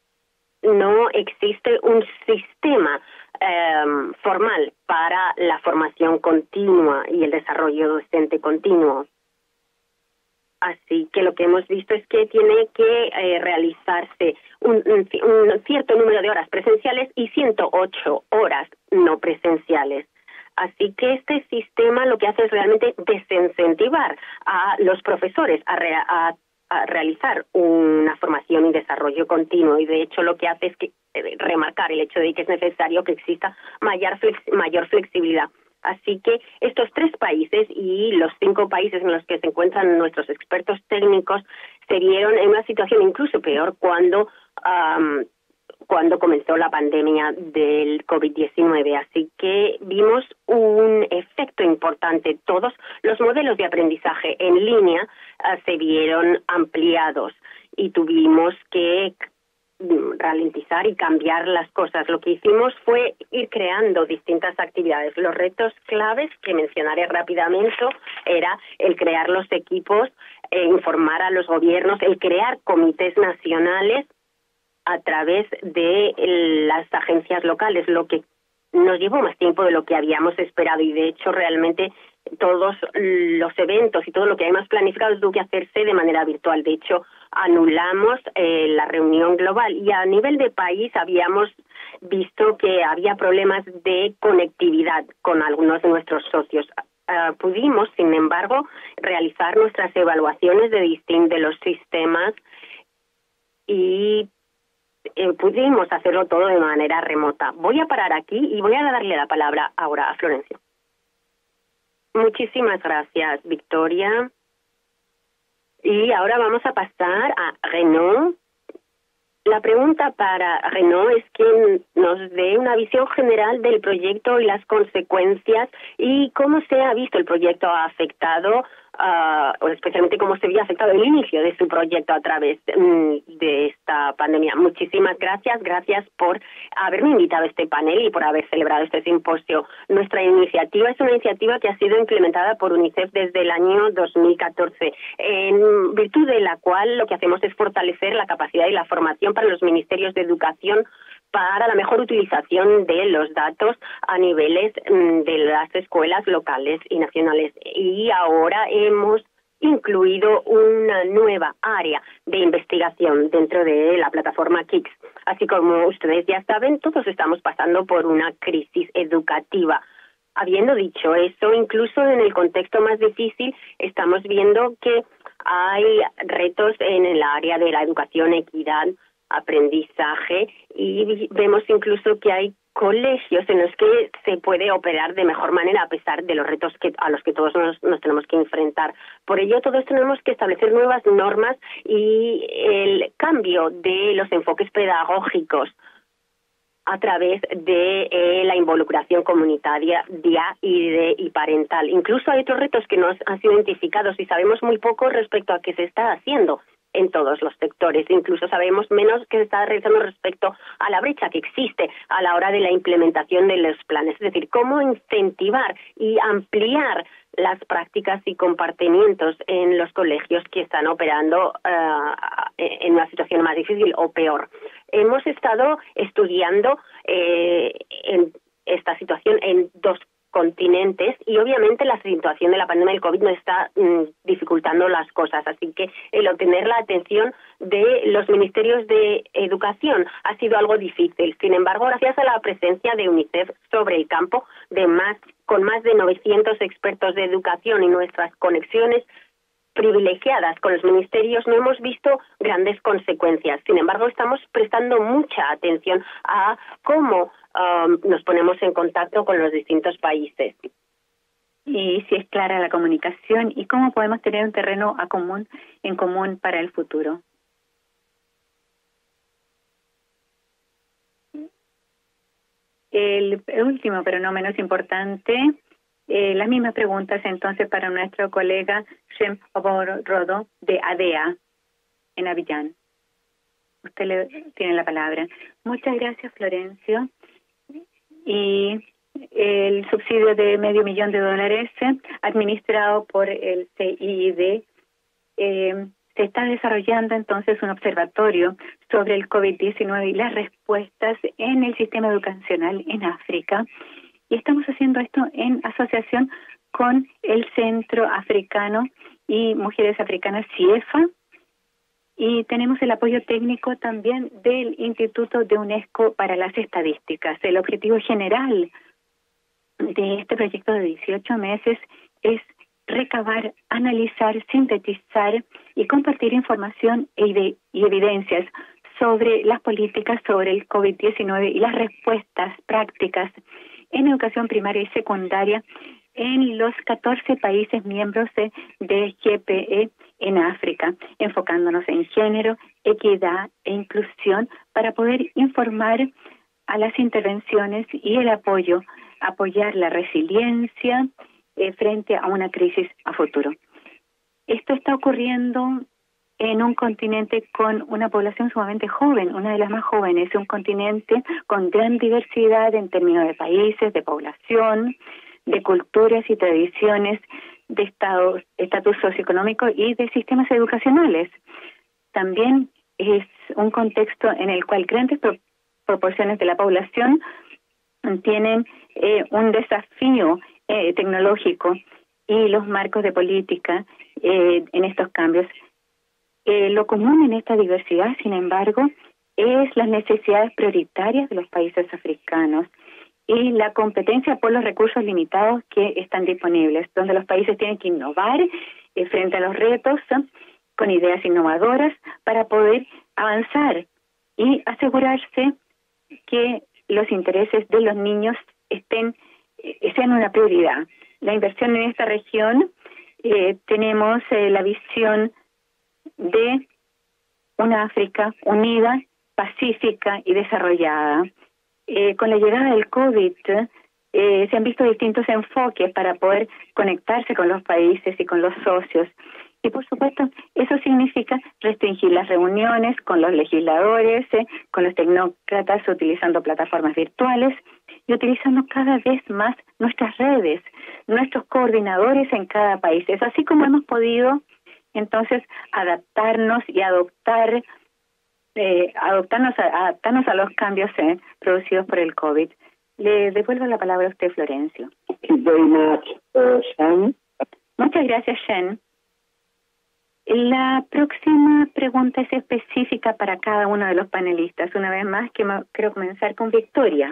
Speaker 1: no existe un sistema eh, formal para la formación continua y el desarrollo docente continuo. Así que lo que hemos visto es que tiene que eh, realizarse un, un, un cierto número de horas presenciales y ciento ocho horas no presenciales. Así que este sistema lo que hace es realmente desincentivar a los profesores a, re, a, a realizar una formación y desarrollo continuo, y de hecho lo que hace es que eh, remarcar el hecho de que es necesario que exista mayor, flex, mayor flexibilidad. Así que estos tres países y los cinco países en los que se encuentran nuestros expertos técnicos se vieron en una situación incluso peor cuando um, cuando comenzó la pandemia del COVID diecinueve. Así que vimos un efecto importante. Todos los modelos de aprendizaje en línea uh, se vieron ampliados y tuvimos que ralentizar y cambiar las cosas. Lo que hicimos fue ir creando distintas actividades. Los retos claves que mencionaré rápidamente era el crear los equipos, eh, informar a los gobiernos, el crear comités nacionales a través de las agencias locales, lo que nos llevó más tiempo de lo que habíamos esperado, y de hecho realmente todos los eventos y todo lo que habíamos planificado tuvo que hacerse de manera virtual. De hecho, anulamos eh, la reunión global, y a nivel de país habíamos visto que había problemas de conectividad con algunos de nuestros socios. Uh, pudimos, sin embargo, realizar nuestras evaluaciones de distintos de los sistemas y eh, pudimos hacerlo todo de manera remota. Voy a parar aquí y voy a darle la palabra ahora a Florencio. Muchísimas gracias, Victoria. Y ahora vamos a pasar a Renaud. La pregunta para Renaud es que nos dé una visión general del proyecto y las consecuencias y cómo se ha visto el proyecto afectado, uh, o especialmente cómo se había afectado el inicio de su proyecto a través um, de esta pandemia. Muchísimas gracias, gracias por haberme invitado a este panel y por haber celebrado este simposio. Nuestra iniciativa es una iniciativa que ha sido implementada por UNICEF desde el año dos mil catorce, en virtud de la cual lo que hacemos es fortalecer la capacidad y la formación para los ministerios de educación para la mejor utilización de los datos a niveles de las escuelas locales y nacionales. Y ahora hemos incluido una nueva área de investigación dentro de la plataforma K I C S. Así como ustedes ya saben, todos estamos pasando por una crisis educativa. Habiendo dicho eso, incluso en el contexto más difícil, estamos viendo que hay retos en el área de la educación, equidad, aprendizaje, y vemos incluso que hay colegios en los que se puede operar de mejor manera a pesar de los retos que, a los que todos nos, nos tenemos que enfrentar. Por ello, todos tenemos que establecer nuevas normas y el cambio de los enfoques pedagógicos a través de eh, la involucración comunitaria y, de, y parental. Incluso hay otros retos que no han sido identificados y sabemos muy poco respecto a qué se está haciendo en todos los sectores. Incluso sabemos menos que se está realizando respecto a la brecha que existe a la hora de la implementación de los planes. Es decir, cómo incentivar y ampliar las prácticas y comportamientos en los colegios que están operando uh, en una situación más difícil o peor. Hemos estado estudiando eh, en esta situación en dos continentes y obviamente la situación de la pandemia del COVID nos está mm, dificultando las cosas, así que el obtener la atención de los ministerios de educación ha sido algo difícil. Sin embargo, gracias a la presencia de UNICEF sobre el campo, de más con más de novecientos expertos de educación y nuestras conexiones privilegiadas con los ministerios, no hemos visto grandes consecuencias. Sin embargo, estamos prestando mucha atención a cómo um, nos ponemos en contacto con los distintos países.
Speaker 2: Y si es clara la comunicación y cómo podemos tener un terreno a común, en común para el futuro. El, el último, pero no menos importante, Eh, las mismas preguntas entonces para nuestro colega Shem Oborodo de A D A en Abiyán. Usted le tiene la palabra. Muchas gracias, Florencio. Y el subsidio de medio millón de dólares administrado por el C I I D eh, se está desarrollando entonces un observatorio sobre el COVID diecinueve y las respuestas en el sistema educacional en África. Y estamos haciendo esto en asociación con el Centro Africano y Mujeres Africanas CIEFA, y tenemos el apoyo técnico también del Instituto de UNESCO para las Estadísticas. El objetivo general de este proyecto de dieciocho meses es recabar, analizar, sintetizar y compartir información e y evidencias sobre las políticas sobre el COVID diecinueve y las respuestas prácticas en educación primaria y secundaria en los catorce países miembros de, de G P E en África, enfocándonos en género, equidad e inclusión para poder informar a las intervenciones y el apoyo, apoyar la resiliencia eh, frente a una crisis a futuro. Esto está ocurriendo en un continente con una población sumamente joven, una de las más jóvenes, un continente con gran diversidad en términos de países, de población, de culturas y tradiciones, de estado, estatus socioeconómico y de sistemas educacionales. También es un contexto en el cual grandes pro proporciones de la población tienen eh, un desafío eh, tecnológico y los marcos de política eh, en estos cambios. Eh, lo común en esta diversidad, sin embargo, es las necesidades prioritarias de los países africanos y la competencia por los recursos limitados que están disponibles, donde los países tienen que innovar eh, frente a los retos ¿eh? con ideas innovadoras para poder avanzar y asegurarse que los intereses de los niños estén eh, sean una prioridad. La inversión en esta región, eh, tenemos eh, la visión de una África unida, pacífica y desarrollada. Eh, con la llegada del COVID eh, se han visto distintos enfoques para poder conectarse con los países y con los socios. Y por supuesto, eso significa restringir las reuniones con los legisladores, eh, con los tecnócratas, utilizando plataformas virtuales y utilizando cada vez más nuestras redes, nuestros coordinadores en cada país. Es así como hemos podido entonces adaptarnos y adoptar Eh, adoptarnos, a, adaptarnos a los cambios eh, producidos por el COVID. Le devuelvo la palabra a usted, Florencio.
Speaker 7: Thank you very much, uh, Shen.
Speaker 2: Muchas gracias, Shen. La próxima pregunta es específica para cada uno de los panelistas. Una vez más, que me, quiero comenzar con Victoria.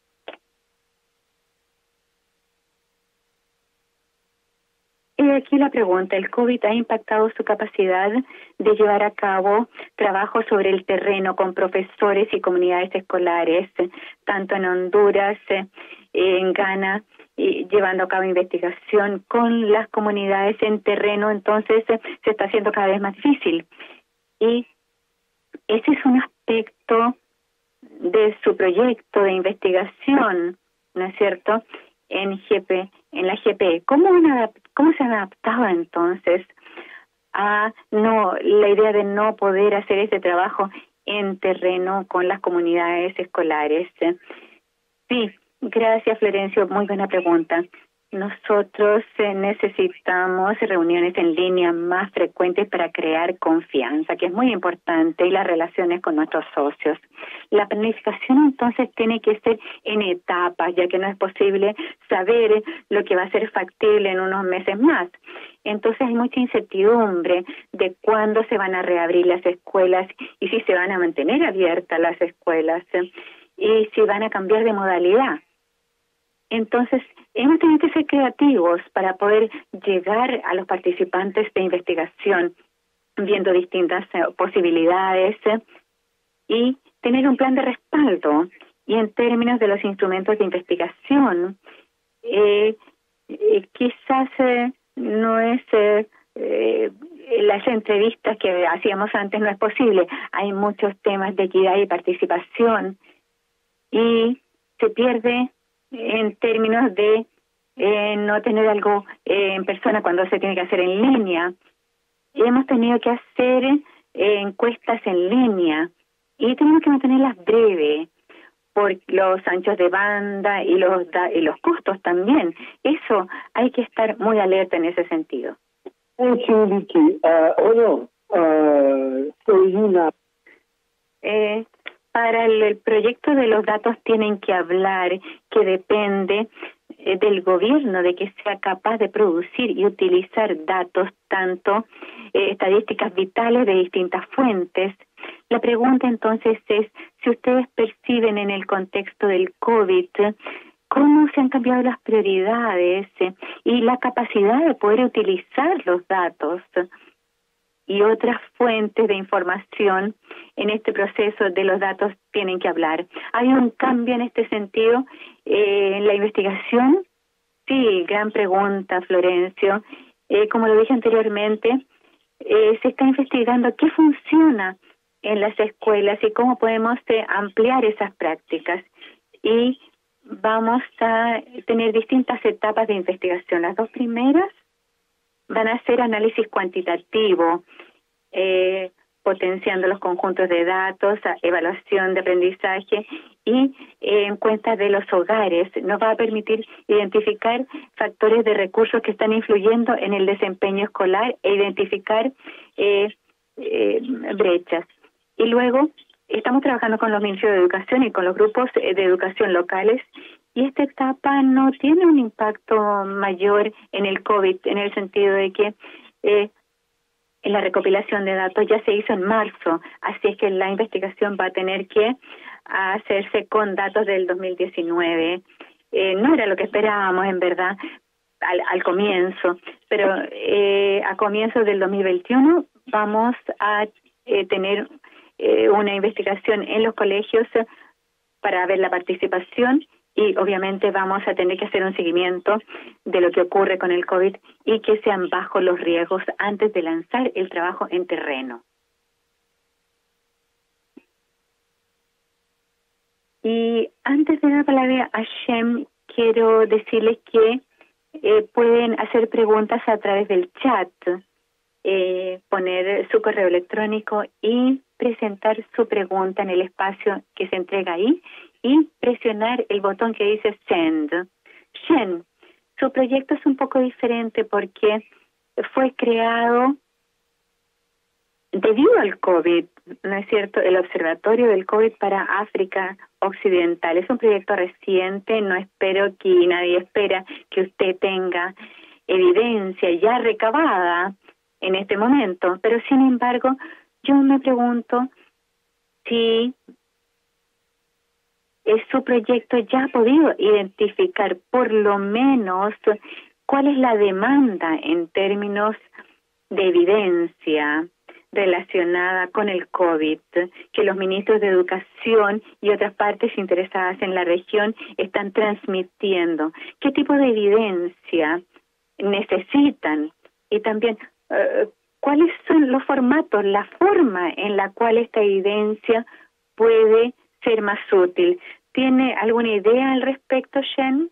Speaker 2: Y aquí la pregunta, ¿el COVID ha impactado su capacidad de llevar a cabo trabajo sobre el terreno con profesores y comunidades escolares, tanto en Honduras, en Ghana, y llevando a cabo investigación con las comunidades en terreno? Entonces se está haciendo cada vez más difícil. Y ese es un aspecto de su proyecto de investigación, ¿no es cierto?, en G P, en la G P E. ¿Cómo, han, ¿Cómo se han adaptado entonces a no la idea de no poder hacer este trabajo en terreno con las comunidades escolares? Sí, gracias, Florencio, muy buena pregunta. Nosotros eh, necesitamos reuniones en línea más frecuentes para crear confianza, que es muy importante, y las relaciones con nuestros socios. La planificación entonces tiene que ser en etapas, ya que no es posible saber lo que va a ser factible en unos meses más. Entonces hay mucha incertidumbre de cuándo se van a reabrir las escuelas y si se van a mantener abiertas las escuelas eh, y si van a cambiar de modalidad. Entonces, hemos tenido que ser creativos para poder llegar a los participantes de investigación, viendo distintas eh, posibilidades eh, y tener un plan de respaldo. Y en términos de los instrumentos de investigación, eh, eh, quizás eh, no es eh, eh, las entrevistas que hacíamos antes, no es posible. Hay muchos temas de equidad y participación y se pierde en términos de eh, no tener algo eh, en persona cuando se tiene que hacer en línea. Hemos tenido que hacer eh, encuestas en línea y tenemos que mantenerlas breves por los anchos de banda y los da y los costos también. Eso hay que estar muy alerta en ese sentido.
Speaker 7: Thank you, Vicky. Uh, bueno, uh, soy una...
Speaker 2: Eh, Para el, el proyecto de los datos tienen que hablar, que depende eh, del gobierno de que sea capaz de producir y utilizar datos, tanto eh, estadísticas vitales de distintas fuentes. La pregunta entonces es, si ustedes perciben en el contexto del COVID, ¿cómo se han cambiado las prioridades eh, y la capacidad de poder utilizar los datos y otras fuentes de información en este proceso de los datos tienen que hablar? ¿Hay un cambio en este sentido eh, en la investigación? Sí, gran pregunta, Florencio. Eh, como lo dije anteriormente, eh, se está investigando qué funciona en las escuelas y cómo podemos eh, ampliar esas prácticas. Y vamos a tener distintas etapas de investigación. Las dos primeras van a ser análisis cuantitativo, eh, potenciando los conjuntos de datos, evaluación de aprendizaje y eh, encuestas de los hogares. Nos va a permitir identificar factores de recursos que están influyendo en el desempeño escolar e identificar eh, eh, brechas. Y luego estamos trabajando con los ministerios de educación y con los grupos de educación locales, y esta etapa no tiene un impacto mayor en el COVID, en el sentido de que eh, en la recopilación de datos ya se hizo en marzo, así es que la investigación va a tener que hacerse con datos del dos mil diecinueve. Eh, no era lo que esperábamos, en verdad, al, al comienzo, pero eh, a comienzos del dos mil veintiuno vamos a eh, tener eh, una investigación en los colegios para ver la participación, y obviamente vamos a tener que hacer un seguimiento de lo que ocurre con el COVID y que sean bajos los riesgos antes de lanzar el trabajo en terreno. Y antes de dar la palabra a Shem, quiero decirles que eh, pueden hacer preguntas a través del chat, eh, poner su correo electrónico y presentar su pregunta en el espacio que se entrega ahí, y presionar el botón que dice Send. Shen, su proyecto es un poco diferente porque fue creado debido al COVID, ¿no es cierto? El Observatorio del COVID para África Occidental. Es un proyecto reciente, no espero que nadie espera que usted tenga evidencia ya recabada en este momento, pero sin embargo, yo me pregunto si su proyecto ya ha podido identificar por lo menos cuál es la demanda en términos de evidencia relacionada con el COVID, que los ministros de Educación y otras partes interesadas en la región están transmitiendo. ¿Qué tipo de evidencia necesitan? Y también, uh, ¿cuáles son los formatos, la forma en la cual esta evidencia puede ser más útil? ¿Tiene alguna idea al respecto, Shen?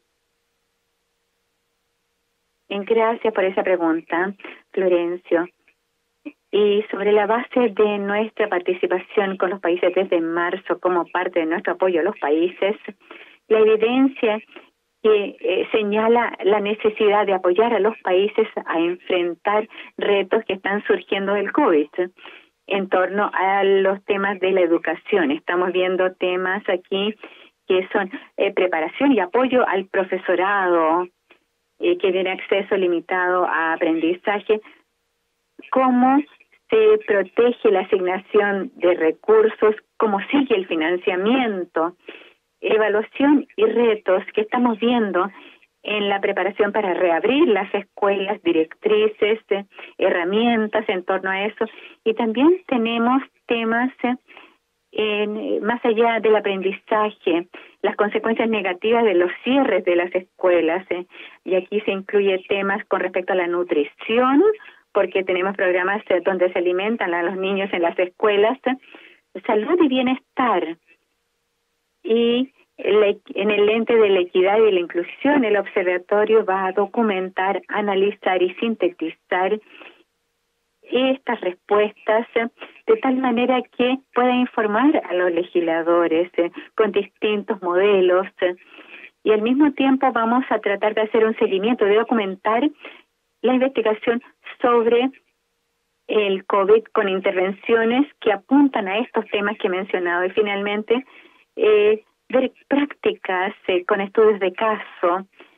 Speaker 2: Gracias por esa pregunta, Florencio. Y sobre la base de nuestra participación con los países desde marzo como parte de nuestro apoyo a los países, la evidencia que eh, señala la necesidad de apoyar a los países a enfrentar retos que están surgiendo del COVID en torno a los temas de la educación. Estamos viendo temas aquí que son eh, preparación y apoyo al profesorado, eh, que tiene acceso limitado a aprendizaje, cómo se protege la asignación de recursos, cómo sigue el financiamiento, evaluación y retos que estamos viendo en la preparación para reabrir las escuelas, directrices, eh, herramientas en torno a eso. Y también tenemos temas eh, en, más allá del aprendizaje, las consecuencias negativas de los cierres de las escuelas, eh, y aquí se incluye temas con respecto a la nutrición, porque tenemos programas eh, donde se alimentan a los niños en las escuelas, eh, salud y bienestar. Y el, en el lente de la equidad y la inclusión, el observatorio va a documentar, analizar y sintetizar estas respuestas eh, de tal manera que pueda informar a los legisladores eh, con distintos modelos, eh, y al mismo tiempo vamos a tratar de hacer un seguimiento, de documentar la investigación sobre el COVID con intervenciones que apuntan a estos temas que he mencionado, y finalmente eh, ver prácticas eh, con estudios de caso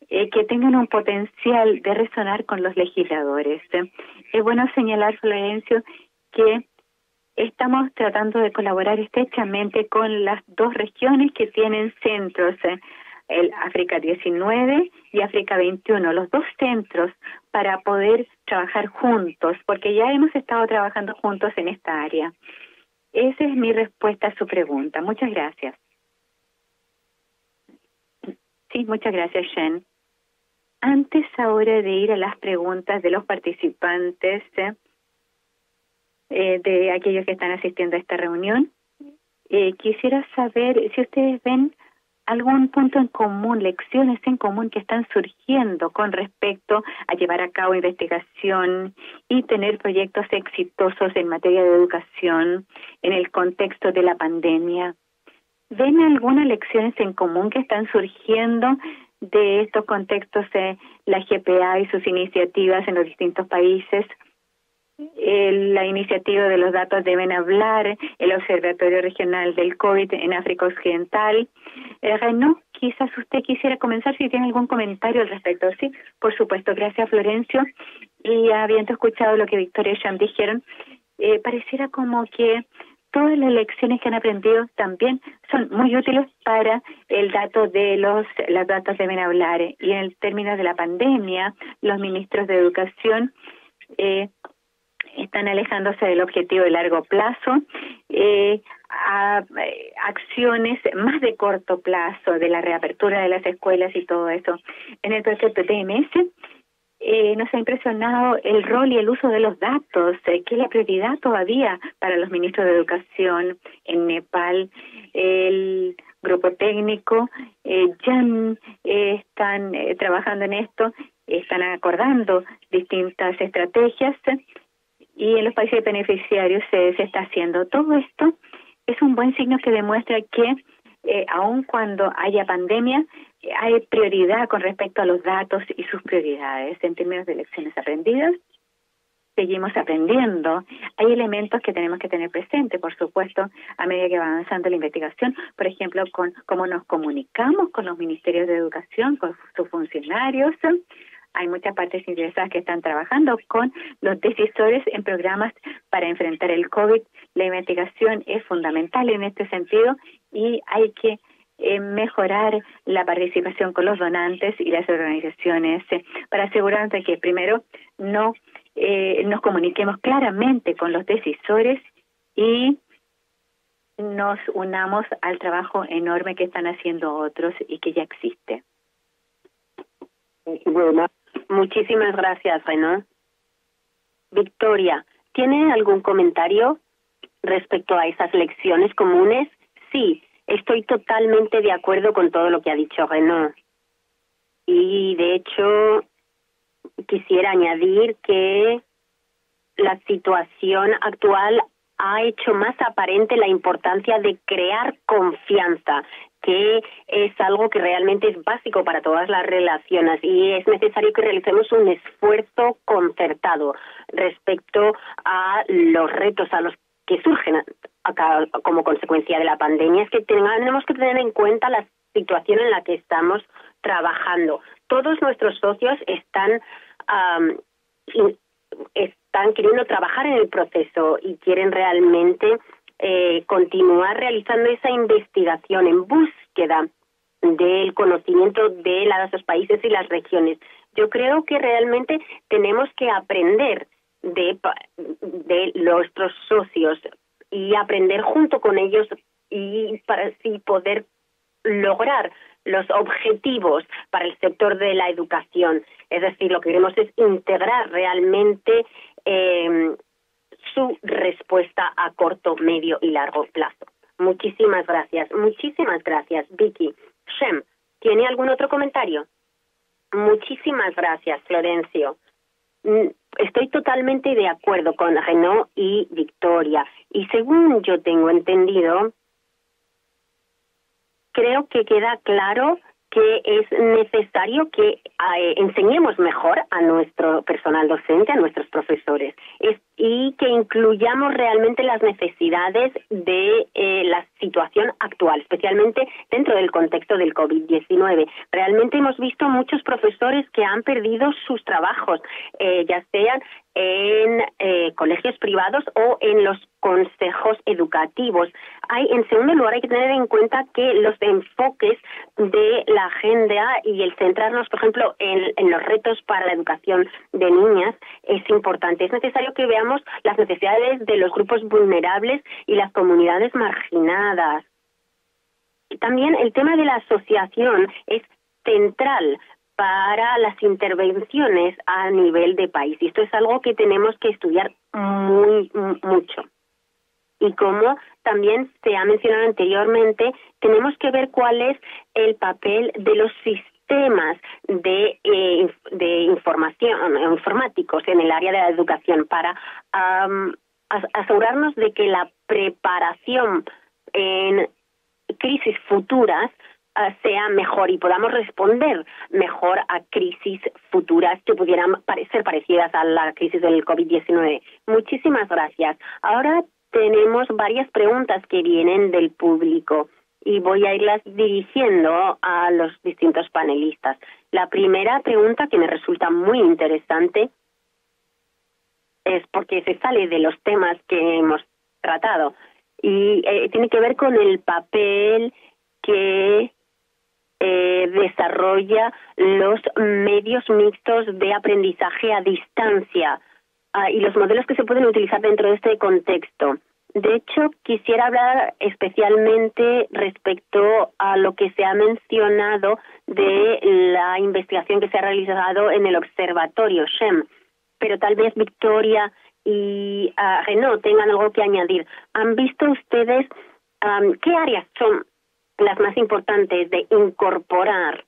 Speaker 2: eh, que tengan un potencial de resonar con los legisladores. Es bueno señalar, Florencio, que estamos tratando de colaborar estrechamente con las dos regiones que tienen centros, eh, el África diecinueve y África veintiuno, los dos centros, para poder trabajar juntos, porque ya hemos estado trabajando juntos en esta área. Esa es mi respuesta a su pregunta. Muchas gracias. Sí, muchas gracias, Shen. Antes ahora de ir a las preguntas de los participantes, eh, eh, de aquellos que están asistiendo a esta reunión, eh, quisiera saber si ustedes ven algún punto en común, lecciones en común que están surgiendo con respecto a llevar a cabo investigación y tener proyectos exitosos en materia de educación en el contexto de la pandemia. ¿Ven algunas lecciones en común que están surgiendo de estos contextos de la G P A y sus iniciativas en los distintos países? Eh, la iniciativa de los datos deben hablar, el Observatorio Regional del COVID en África Occidental. Eh, Renaud, quizás usted quisiera comenzar si tiene algún comentario al respecto. Sí, por supuesto, gracias Florencio. Y habiendo escuchado lo que Victoria y Sham dijeron, eh, pareciera como que todas las lecciones que han aprendido también son muy útiles para el dato de los, los datos deben hablar. Y en el término de la pandemia, los ministros de educación eh, están alejándose del objetivo de largo plazo, eh, a, eh, acciones más de corto plazo, de la reapertura de las escuelas y todo eso. En el proyecto D M S eh, nos ha impresionado el rol y el uso de los datos, eh, que es la prioridad todavía para los ministros de educación en Nepal. El grupo técnico eh, ya eh, están eh, trabajando en esto, están acordando distintas estrategias, y en los países beneficiarios se, se está haciendo. Todo esto es un buen signo que demuestra que eh, aun cuando haya pandemia, eh, hay prioridad con respecto a los datos y sus prioridades. En términos de lecciones aprendidas, seguimos aprendiendo. Hay elementos que tenemos que tener presentes, por supuesto, a medida que va avanzando la investigación, por ejemplo, con cómo nos comunicamos con los ministerios de educación, con sus funcionarios. Hay muchas partes interesadas que están trabajando con los decisores en programas para enfrentar el COVID. La investigación es fundamental en este sentido y hay que eh, mejorar la participación con los donantes y las organizaciones eh, para asegurarnos de que primero no eh, nos comuniquemos claramente con los decisores y nos unamos al trabajo enorme que están haciendo otros y que ya existe.
Speaker 1: Muchísimas gracias, Renaud. Victoria, ¿tiene algún comentario respecto a esas lecciones comunes? Sí, estoy totalmente de acuerdo con todo lo que ha dicho Renaud. Y, de hecho, quisiera añadir que la situación actual ha hecho más aparente la importancia de crear confianza, que es algo que realmente es básico para todas las relaciones y es necesario que realicemos un esfuerzo concertado respecto a los retos a los que surgen acá como consecuencia de la pandemia. Es que tenemos que tener en cuenta la situación en la que estamos trabajando. Todos nuestros socios están um, están queriendo trabajar en el proceso y quieren realmente eh, continuar realizando esa investigación en búsqueda del conocimiento de los países y las regiones. Yo creo que realmente tenemos que aprender de, de nuestros socios y aprender junto con ellos y para así poder lograr los objetivos para el sector de la educación. Es decir, lo que queremos es integrar realmente eh, su respuesta a corto, medio y largo plazo. Muchísimas gracias. Muchísimas gracias, Vicky. Shem, ¿tiene algún otro comentario? Muchísimas gracias, Florencio. Estoy totalmente de acuerdo con Renaud y Victoria. Y según yo tengo entendido, creo que queda claro que es necesario que eh, enseñemos mejor a nuestro personal docente, a nuestros profesores, es, y que incluyamos realmente las necesidades de eh, la situación actual, especialmente dentro del contexto del COVID diecinueve. Realmente hemos visto muchos profesores que han perdido sus trabajos, eh, ya sean en eh, colegios privados o en los consejos educativos. Hay, en segundo lugar, hay que tener en cuenta que los enfoques de la agenda y el centrarnos, por ejemplo, en, en los retos para la educación de niñas es importante. Es necesario que veamos las necesidades de los grupos vulnerables y las comunidades marginadas. También el tema de la asociación es central para las intervenciones a nivel de país. Y esto es algo que tenemos que estudiar muy, mucho. Y como también se ha mencionado anteriormente, tenemos que ver cuál es el papel de los sistemas de, eh, de información informáticos en el área de la educación para um, asegurarnos de que la preparación en crisis futuras sea mejor y podamos responder mejor a crisis futuras que pudieran ser parecidas a la crisis del COVID diecinueve. Muchísimas gracias. Ahora tenemos varias preguntas que vienen del público y voy a irlas dirigiendo a los distintos panelistas. La primera pregunta, que me resulta muy interesante, es porque se sale de los temas que hemos tratado y eh, tiene que ver con el papel que Eh, desarrolla los medios mixtos de aprendizaje a distancia uh, y los modelos que se pueden utilizar dentro de este contexto. De hecho, quisiera hablar especialmente respecto a lo que se ha mencionado de la investigación que se ha realizado en el observatorio SHEM, pero tal vez Victoria y uh, Renaud tengan algo que añadir. ¿Han visto ustedes um, qué áreas son las más importantes de incorporar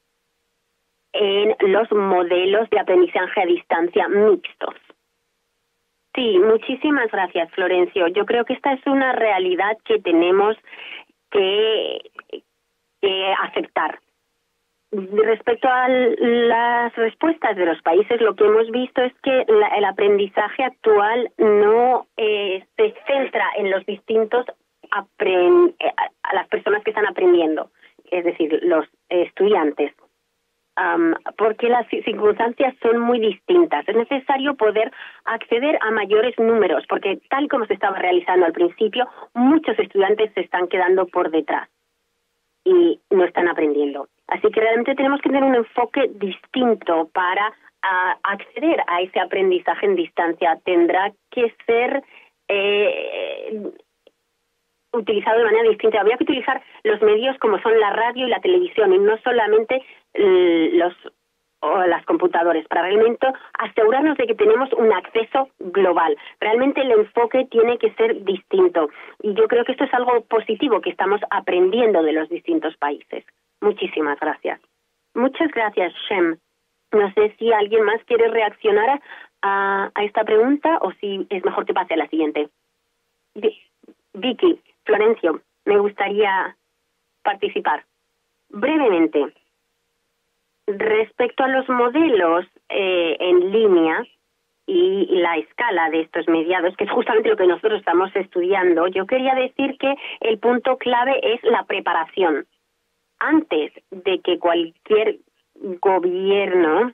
Speaker 1: en los modelos de aprendizaje a distancia mixtos? Sí, muchísimas gracias, Florencio. Yo creo que esta es una realidad que tenemos que, que aceptar. Respecto a las respuestas de los países, lo que hemos visto es que la, el aprendizaje actual no eh, se centra en los distintos Aprend a las personas que están aprendiendo, es decir, los estudiantes, um, porque las circunstancias son muy distintas. Es necesario poder acceder a mayores números, porque tal como se estaba realizando al principio, muchos estudiantes se están quedando por detrás y no están aprendiendo. Así que realmente tenemos que tener un enfoque distinto para uh, acceder a ese aprendizaje en distancia. Tendrá que ser Eh, utilizado de manera distinta. Habría que utilizar los medios como son la radio y la televisión y no solamente los o las computadoras, para realmente asegurarnos de que tenemos un acceso global. Realmente el enfoque tiene que ser distinto y yo creo que esto es algo positivo que estamos aprendiendo de los distintos países. Muchísimas gracias. Muchas gracias, Shem. No sé si alguien más quiere reaccionar a, a esta pregunta o si es mejor que pase a la siguiente. Vicky, Florencio, me gustaría participar brevemente. Respecto a los modelos eh, en línea y la escala de estos mediados, que es justamente lo que nosotros estamos estudiando, yo quería decir que el punto clave es la preparación. Antes de que cualquier gobierno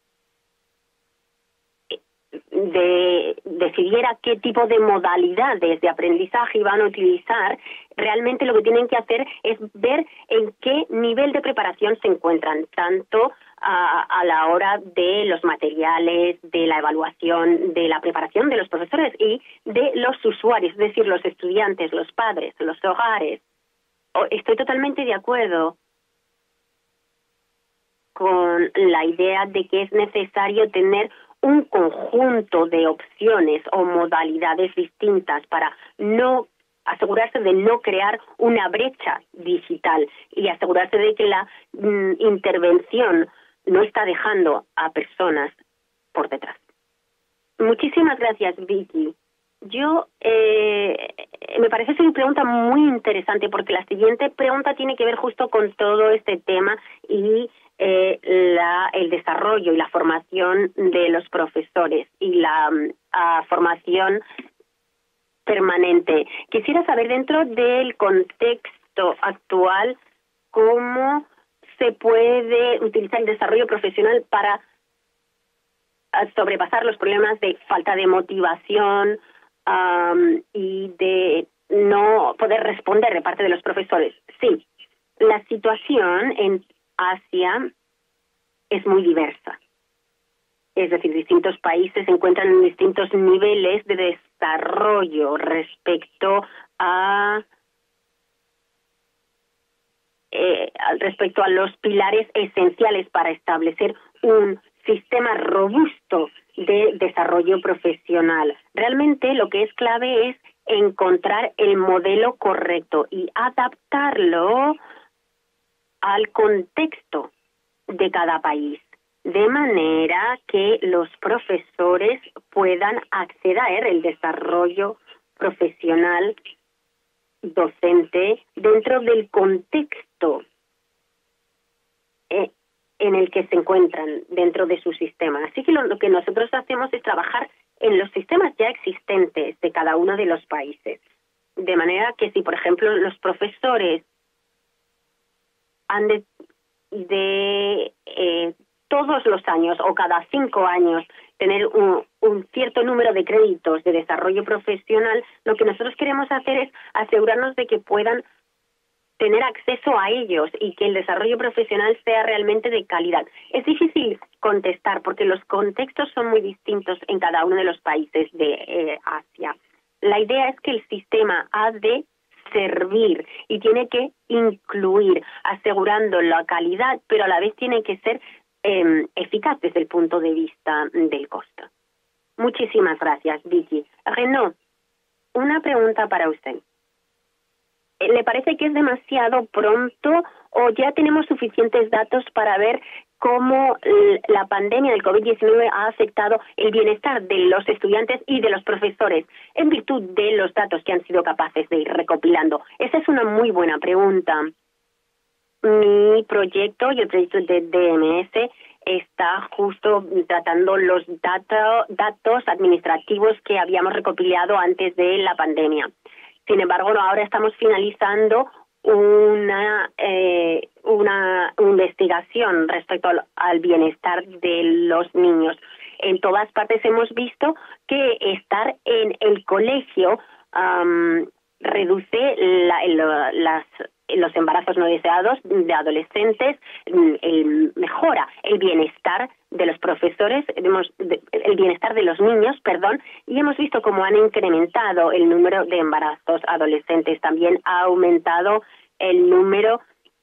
Speaker 1: de, decidiera qué tipo de modalidades de aprendizaje iban a utilizar, realmente lo que tienen que hacer es ver en qué nivel de preparación se encuentran, tanto a, a la hora de los materiales, de la evaluación, de la preparación de los profesores y de los usuarios, es decir, los estudiantes, los padres, los hogares. Estoy totalmente de acuerdo con la idea de que es necesario tener un conjunto de opciones o modalidades distintas para no asegurarse de no crear una brecha digital y asegurarse de que la mm, intervención no está dejando a personas por detrás. Muchísimas gracias, Vicky. Yo, eh, me parece ser una pregunta muy interesante porque la siguiente pregunta tiene que ver justo con todo este tema y eh, la, el desarrollo y la formación de los profesores y la uh, formación permanente. Quisiera saber, dentro del contexto actual, cómo se puede utilizar el desarrollo profesional para sobrepasar los problemas de falta de motivación um, y de no poder responder de parte de los profesores. Sí, la situación en Asia es muy diversa. Es decir, distintos países se encuentran en distintos niveles de desarrollo respecto a eh, respecto a los pilares esenciales para establecer un sistema robusto de desarrollo profesional. Realmente lo que es clave es encontrar el modelo correcto y adaptarlo al contexto de cada país, de manera que los profesores puedan acceder al desarrollo profesional docente dentro del contexto eh, en el que se encuentran dentro de su sistema. Así que lo, lo que nosotros hacemos es trabajar en los sistemas ya existentes de cada uno de los países. De manera que si, por ejemplo, los profesores han de, de eh, todos los años o cada cinco años tener un, un cierto número de créditos de desarrollo profesional, lo que nosotros queremos hacer es asegurarnos de que puedan tener acceso a ellos y que el desarrollo profesional sea realmente de calidad. Es difícil contestar porque los contextos son muy distintos en cada uno de los países de eh, Asia. La idea es que el sistema ha de servir y tiene que incluir, asegurando la calidad, pero a la vez tiene que ser eh, eficaz desde el punto de vista del costo. Muchísimas gracias, Vicky. Renaud, una pregunta para usted. ¿Le parece que es demasiado pronto o ya tenemos suficientes datos para ver cómo la pandemia del COVID diecinueve ha afectado el bienestar de los estudiantes y de los profesores en virtud de los datos que han sido capaces de ir recopilando? Esa es una muy buena pregunta. Mi proyecto y el proyecto de D M S está justo tratando los dato, datos administrativos que habíamos recopilado antes de la pandemia. Sin embargo, ahora estamos finalizando una eh, una investigación respecto al, al bienestar de los niños. En todas partes hemos visto que estar en el colegio um, reduce la, la, las, los embarazos no deseados de adolescentes, el, mejora el bienestar de los profesores, el bienestar de los niños, perdón, y hemos visto cómo han incrementado el número de embarazos adolescentes. También ha aumentado el número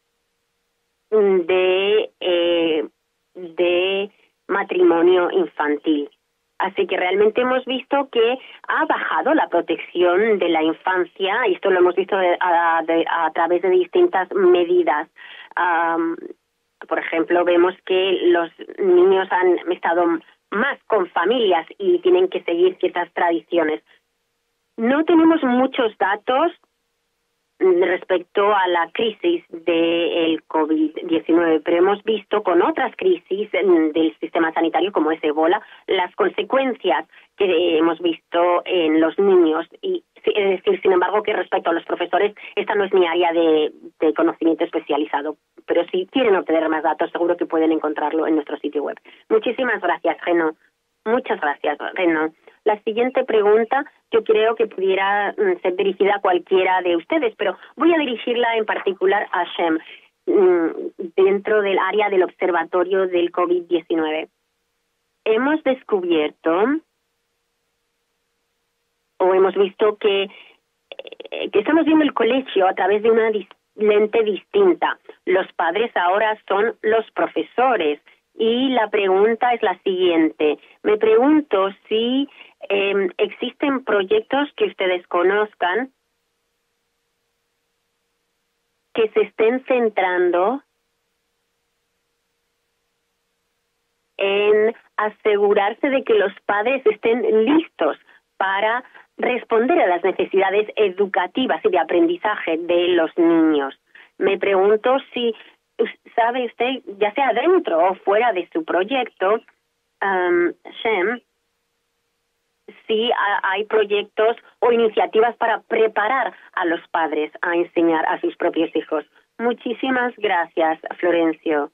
Speaker 1: de eh, de matrimonio infantil. Así que realmente hemos visto que ha bajado la protección de la infancia, y esto lo hemos visto de, a, de, a través de distintas medidas. Um, por ejemplo, vemos que los niños han estado más con familias y tienen que seguir ciertas tradiciones. No tenemos muchos datos respecto a la crisis del COVID diecinueve, pero hemos visto con otras crisis del sistema sanitario, como es Ebola, las consecuencias que hemos visto en los niños. Y es decir, sin embargo, que respecto a los profesores, esta no es mi área de, de conocimiento especializado, pero si quieren obtener más datos, seguro que pueden encontrarlo en nuestro sitio web. Muchísimas gracias, Renaud. Muchas gracias, Renaud. La siguiente pregunta yo creo que pudiera mm, ser dirigida a cualquiera de ustedes, pero voy a dirigirla en particular a Shem, mm, dentro del área del observatorio del COVID diecinueve. Hemos descubierto o hemos visto que, eh, que estamos viendo el colegio a través de una dis- lente distinta. Los padres ahora son los profesores. Y la pregunta es la siguiente. Me pregunto si eh, existen proyectos que ustedes conozcan que se estén centrando en asegurarse de que los padres estén listos para responder a las necesidades educativas y de aprendizaje de los niños. Me pregunto si sabe usted, ya sea dentro o fuera de su proyecto, um, Shem, si hay proyectos o iniciativas para preparar a los padres a enseñar a sus propios hijos. Muchísimas gracias, Florencio.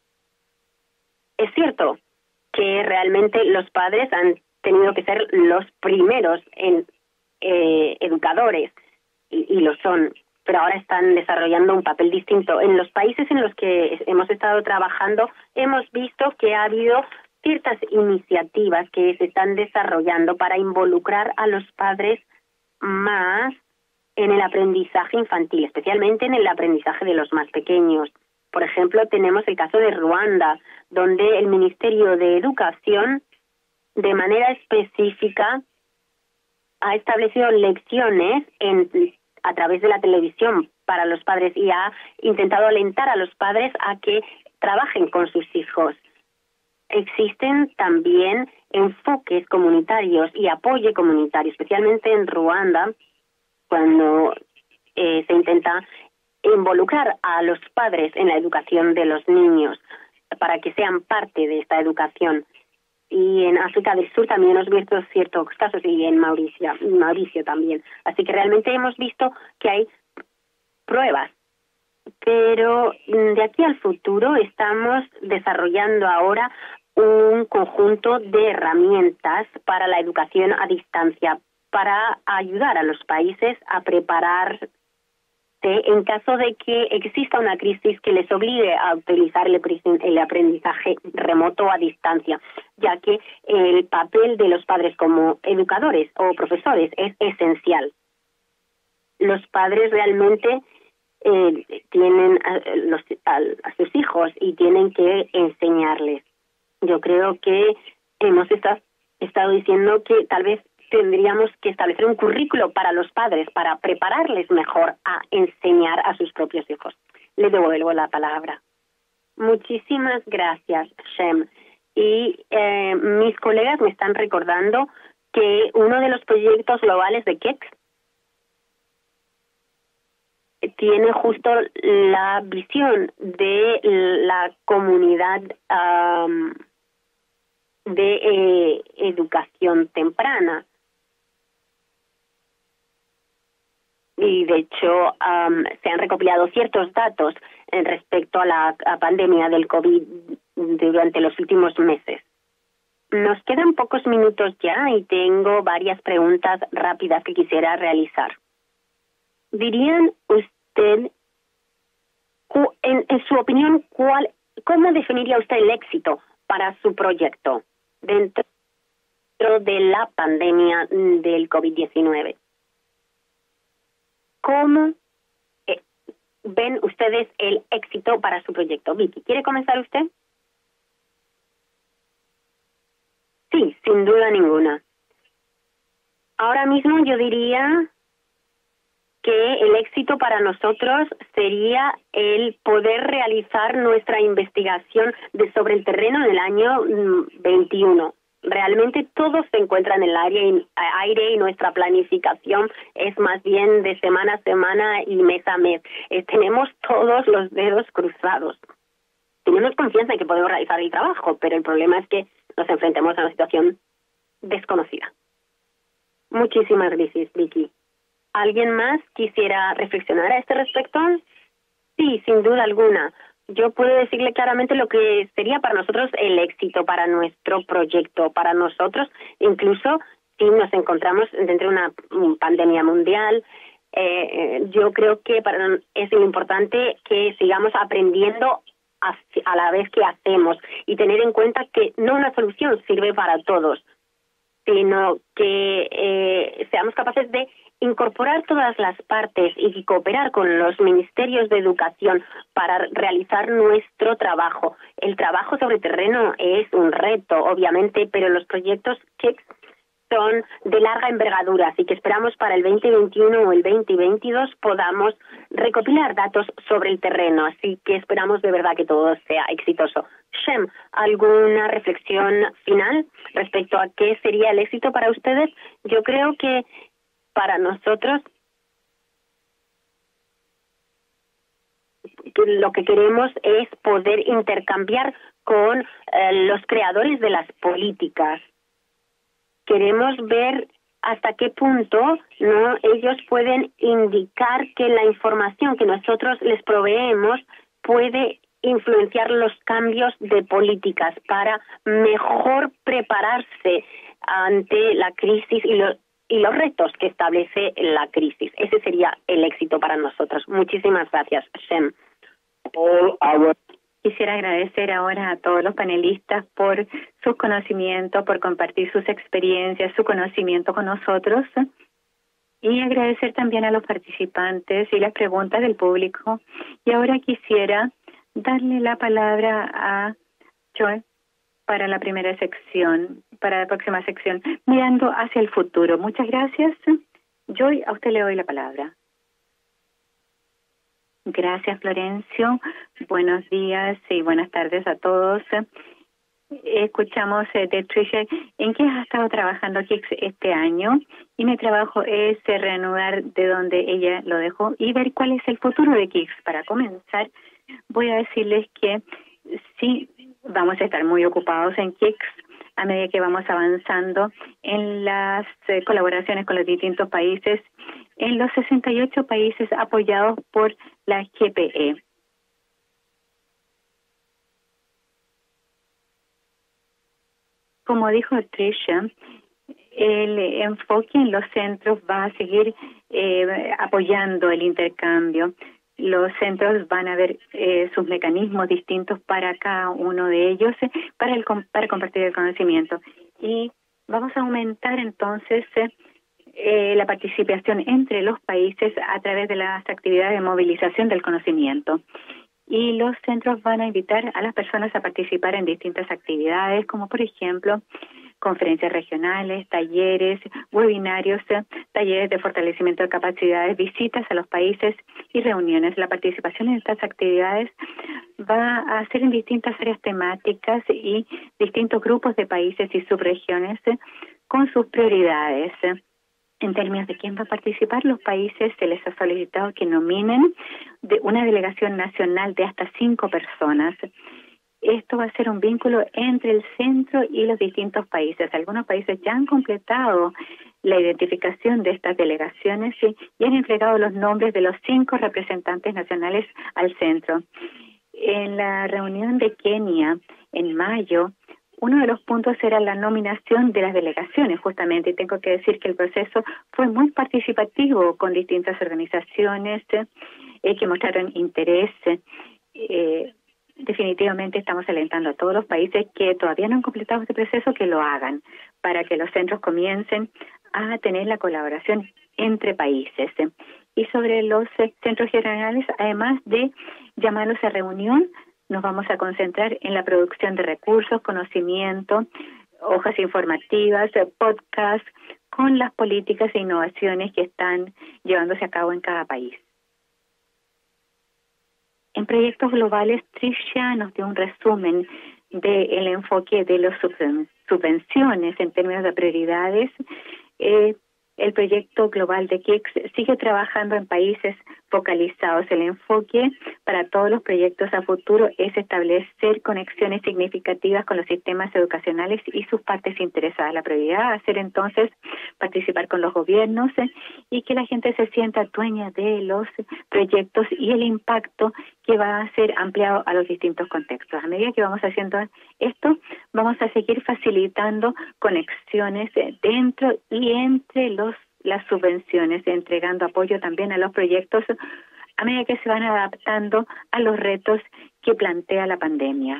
Speaker 1: Es cierto que realmente los padres han tenido que ser los primeros en eh, educadores, y, y lo son, pero ahora están desarrollando un papel distinto. En los países en los que hemos estado trabajando, hemos visto que ha habido ciertas iniciativas que se están desarrollando para involucrar a los padres más en el aprendizaje infantil, especialmente en el aprendizaje de los más pequeños. Por ejemplo, tenemos el caso de Ruanda, donde el Ministerio de Educación, de manera específica, ha establecido lecciones en, a través de la televisión para los padres y ha intentado alentar a los padres a que trabajen con sus hijos. Existen también enfoques comunitarios y apoyo comunitario, especialmente en Ruanda, cuando eh, se intenta involucrar a los padres en la educación de los niños para que sean parte de esta educación. Y en África del Sur también hemos visto ciertos casos, y en Mauricio, Mauricio también. Así que realmente hemos visto que hay pruebas. Pero de aquí al futuro estamos desarrollando ahora un conjunto de herramientas para la educación a distancia, para ayudar a los países a prepararse en caso de que exista una crisis que les obligue a utilizar el aprendizaje remoto a distancia, ya que el papel de los padres como educadores o profesores es esencial. Los padres realmente eh, tienen a, los, a, a sus hijos y tienen que enseñarles. Yo creo que hemos estado, estado diciendo que tal vez tendríamos que establecer un currículo para los padres para prepararles mejor a enseñar a sus propios hijos. Les devuelvo la palabra. Muchísimas gracias, Shem. Y eh, mis colegas me están recordando que uno de los proyectos globales de K I C S tiene justo la visión de la comunidad um, de eh, educación temprana. Y de hecho um, se han recopilado ciertos datos en respecto a la a pandemia del COVID durante los últimos meses. Nos quedan pocos minutos ya y tengo varias preguntas rápidas que quisiera realizar. ¿Dirían usted, en, en su opinión, cuál, cómo definiría usted el éxito para su proyecto dentro de la pandemia del COVID diecinueve? ¿Cómo eh, ven ustedes el éxito para su proyecto? Vicky, ¿quiere comenzar usted? Sí, sin duda ninguna. Ahora mismo yo diría que el éxito para nosotros sería el poder realizar nuestra investigación de sobre el terreno en el año veintiuno. Realmente todo se encuentra en el aire, aire y nuestra planificación es más bien de semana a semana y mes a mes. Eh, tenemos todos los dedos cruzados. Tenemos confianza en que podemos realizar el trabajo, pero el problema es que nos enfrentemos a una situación desconocida. Muchísimas gracias, Vicky. ¿Alguien más quisiera reflexionar a este respecto? Sí, sin duda alguna. Yo puedo decirle claramente lo que sería para nosotros el éxito para nuestro proyecto. Para nosotros, incluso si nos encontramos dentro de una pandemia mundial, eh, yo creo que para, es importante que sigamos aprendiendo a, a la vez que hacemos y tener en cuenta que no una solución sirve para todos, sino que eh, seamos capaces de incorporar todas las partes y cooperar con los ministerios de educación para realizar nuestro trabajo. El trabajo sobre terreno es un reto, obviamente, pero los proyectos K I C S son de larga envergadura, así que esperamos para el veinte veintiuno o el veinte veintidós podamos recopilar datos sobre el terreno, así que esperamos de verdad que todo sea exitoso. Shem, ¿alguna reflexión final respecto a qué sería el éxito para ustedes? Yo creo que para nosotros lo que queremos es poder intercambiar con eh, los creadores de las políticas. Queremos ver hasta qué punto no ellos pueden indicar que la información que nosotros les proveemos puede influenciar los cambios de políticas para mejor prepararse ante la crisis y, lo, y los retos que establece la crisis. Ese sería el éxito para nosotros. Muchísimas gracias, Shem.
Speaker 7: All our
Speaker 2: Quisiera agradecer ahora a todos los panelistas por sus conocimientos, por compartir sus experiencias, su conocimiento con nosotros, y agradecer también a los participantes y las preguntas del público. Y ahora quisiera darle la palabra a Joy para la primera sección, para la próxima sección, mirando hacia el futuro. Muchas gracias. Joy, a usted le doy la palabra. Gracias, Florencio. Buenos días y buenas tardes a todos. Escuchamos eh, de Tricia en qué ha estado trabajando Kicks este año, y mi trabajo es eh, reanudar de donde ella lo dejó y ver cuál es el futuro de Kicks. Para comenzar, voy a decirles que sí, vamos a estar muy ocupados en Kicks a medida que vamos avanzando en las eh, colaboraciones con los distintos países, en los sesenta y ocho países apoyados por la G P E. Como dijo Tricia, el enfoque en los centros va a seguir eh, apoyando el intercambio. Los centros van a ver eh, sus mecanismos distintos para cada uno de ellos eh, para, el, para compartir el conocimiento. Y vamos a aumentar entonces eh, eh, la participación entre los países a través de las actividades de movilización del conocimiento. Y los centros van a invitar a las personas a participar en distintas actividades, como por ejemplo conferencias regionales, talleres, webinarios, talleres de fortalecimiento de capacidades, visitas a los países y reuniones. La participación en estas actividades va a ser en distintas áreas temáticas y distintos grupos de países y subregiones con sus prioridades. En términos de quién va a participar, los países se les ha solicitado que nominen de una delegación nacional de hasta cinco personas. Esto va a ser un vínculo entre el centro y los distintos países. Algunos países ya han completado la identificación de estas delegaciones y, y han entregado los nombres de los cinco representantes nacionales al centro. En la reunión de Kenia en mayo, uno de los puntos era la nominación de las delegaciones, justamente, y tengo que decir que el proceso fue muy participativo con distintas organizaciones eh, que mostraron interés. Eh, definitivamente estamos alentando a todos los países que todavía no han completado este proceso que lo hagan, para que los centros comiencen a tener la colaboración entre países. Y sobre los centros regionales, además de llamarlos a reunión, nos vamos a concentrar en la producción de recursos, conocimiento, hojas informativas, podcasts, con las políticas e innovaciones que están llevándose a cabo en cada país. En proyectos globales, Tricia nos dio un resumen del enfoque de las subvenciones en términos de prioridades. Eh, el proyecto global de Kicks sigue trabajando en países focalizados. El enfoque para todos los proyectos a futuro es establecer conexiones significativas con los sistemas educacionales y sus partes interesadas. La prioridad va a ser entonces participar con los gobiernos eh, y que la gente se sienta dueña de los proyectos y el impacto que va a ser ampliado a los distintos contextos. A medida que vamos haciendo esto, vamos a seguir facilitando conexiones dentro y entre los las subvenciones, entregando apoyo también a los proyectos a medida que se van adaptando a los retos que plantea la pandemia.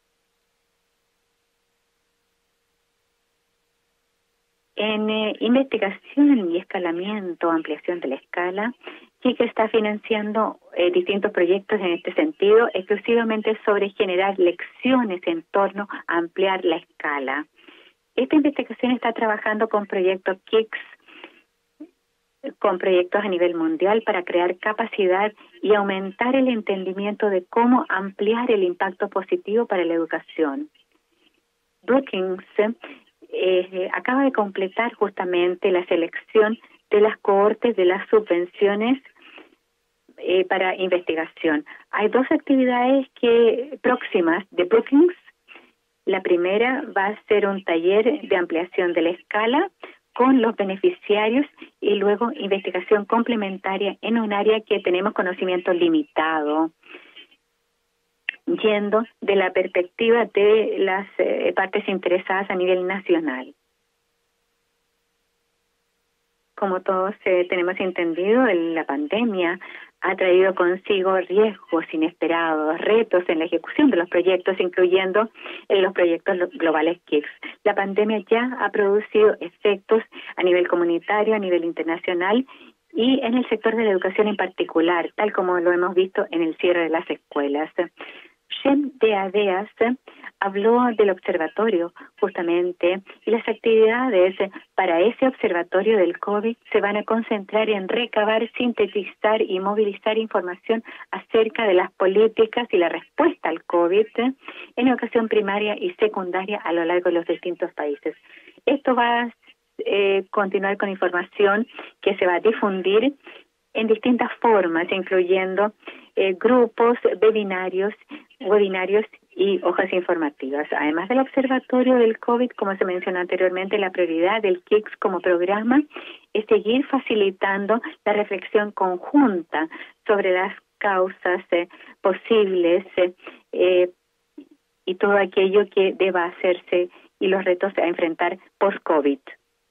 Speaker 2: En eh, investigación y escalamiento, ampliación de la escala, Kicks está financiando eh, distintos proyectos en este sentido, exclusivamente sobre generar lecciones en torno a ampliar la escala. Esta investigación está trabajando con proyectos Kicks, con proyectos a nivel mundial para crear capacidad y aumentar el entendimiento de cómo ampliar el impacto positivo para la educación. Brookings eh, acaba de completar justamente la selección de las cohortes de las subvenciones eh, para investigación. Hay dos actividades que próximas de Brookings. La primera va a ser un taller de ampliación de la escala con los beneficiarios y luego investigación complementaria en un área que tenemos conocimiento limitado, yendo de la perspectiva de las eh, partes interesadas a nivel nacional. Como todos eh, tenemos entendido, la pandemia ha traído consigo riesgos inesperados, retos en la ejecución de los proyectos, incluyendo en los proyectos globales K I C S. La pandemia ya ha producido efectos a nivel comunitario, a nivel internacional y en el sector de la educación en particular, tal como lo hemos visto en el cierre de las escuelas. Shem de Adeas habló del observatorio justamente y las actividades para ese observatorio del COVID se van a concentrar en recabar, sintetizar y movilizar información acerca de las políticas y la respuesta al COVID en educación primaria y secundaria a lo largo de los distintos países. Esto va a eh, continuar con información que se va a difundir en distintas formas, incluyendo eh, grupos, webinarios, webinarios y hojas informativas. Además del observatorio del COVID, como se mencionó anteriormente, la prioridad del K I C S como programa es seguir facilitando la reflexión conjunta sobre las causas eh, posibles eh, eh, y todo aquello que deba hacerse y los retos a enfrentar post-COVID.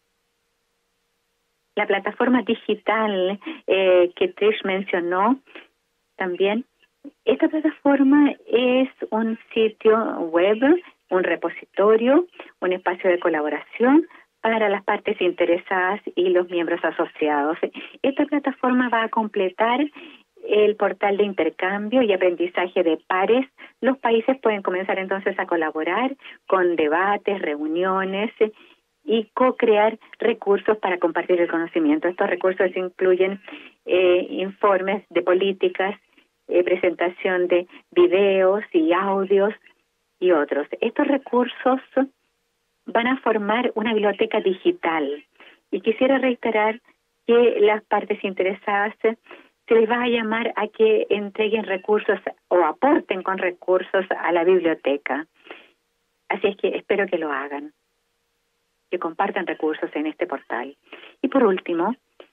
Speaker 2: La plataforma digital eh, que Trish mencionó también, esta plataforma es un sitio web, un repositorio, un espacio de colaboración para las partes interesadas y los miembros asociados. Esta plataforma va a completar el portal de intercambio y aprendizaje de pares. Los países pueden comenzar entonces a colaborar con debates, reuniones y co-crear recursos para compartir el conocimiento. Estos recursos incluyen eh, informes de políticas, eh, presentación de videos y audios y otros. Estos recursos van a formar una biblioteca digital y quisiera reiterar que las partes interesadas se les va a llamar a que entreguen recursos o aporten con recursos a la biblioteca. Así es que espero que lo hagan, que compartan recursos en este portal. Y por último,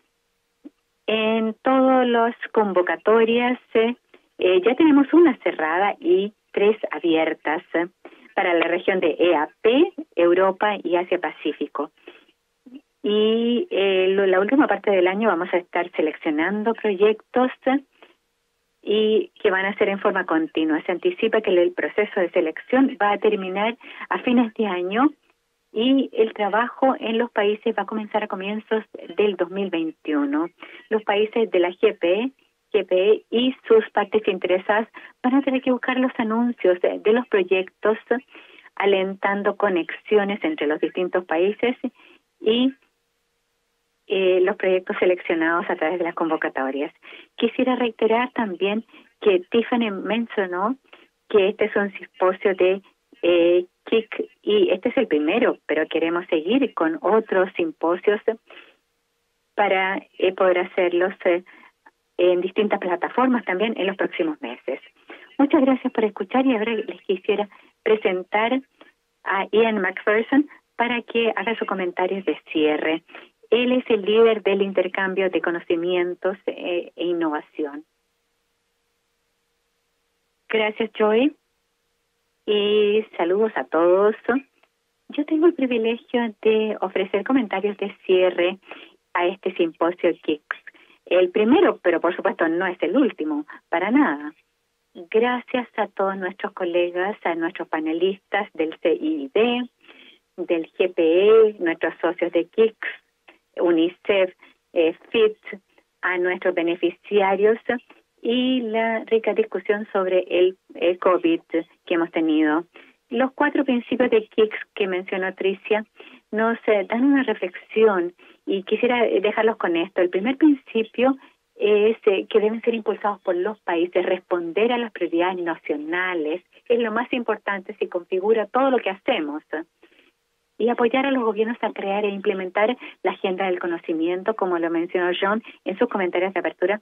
Speaker 2: en todas las convocatorias eh, ya tenemos una cerrada y tres abiertas eh, para la región de E A P, Europa y Asia-Pacífico. Y eh, lo, la última parte del año vamos a estar seleccionando proyectos eh, y que van a ser en forma continua. Se anticipa que el proceso de selección va a terminar a fines de año y el trabajo en los países va a comenzar a comienzos del dos mil veintiuno. Los países de la G P E, G P E y sus partes interesadas van a tener que buscar los anuncios de, de los proyectos, alentando conexiones entre los distintos países y eh, los proyectos seleccionados a través de las convocatorias. Quisiera reiterar también que Tiffany mencionó que este es un simposio de eh, K I C y este es el primero, pero queremos seguir con otros simposios para eh, poder hacerlos eh, en distintas plataformas también en los próximos meses. Muchas gracias por escuchar y ahora les quisiera presentar a Ian McPherson para que haga sus comentarios de cierre. Él es el líder del intercambio de conocimientos eh, e innovación. Gracias, Joy. Y saludos a todos. Yo tengo el privilegio de ofrecer comentarios de cierre a este simposio K I C S. El primero, pero por supuesto no es el último, para nada. Gracias a todos nuestros colegas, a nuestros panelistas del C I D, del G P E, nuestros socios de K I C S, UNICEF, eh, F I T, a nuestros beneficiarios y la rica discusión sobre el, el COVID que hemos tenido. Los cuatro principios de K I C S que mencionó Tricia nos eh, dan una reflexión y quisiera dejarlos con esto. El primer principio es eh, que deben ser impulsados por los países. Responder a las prioridades nacionales es lo más importante, si configura todo lo que hacemos. y apoyar a los gobiernos a crear e implementar la agenda del conocimiento, como lo mencionó John en sus comentarios de apertura.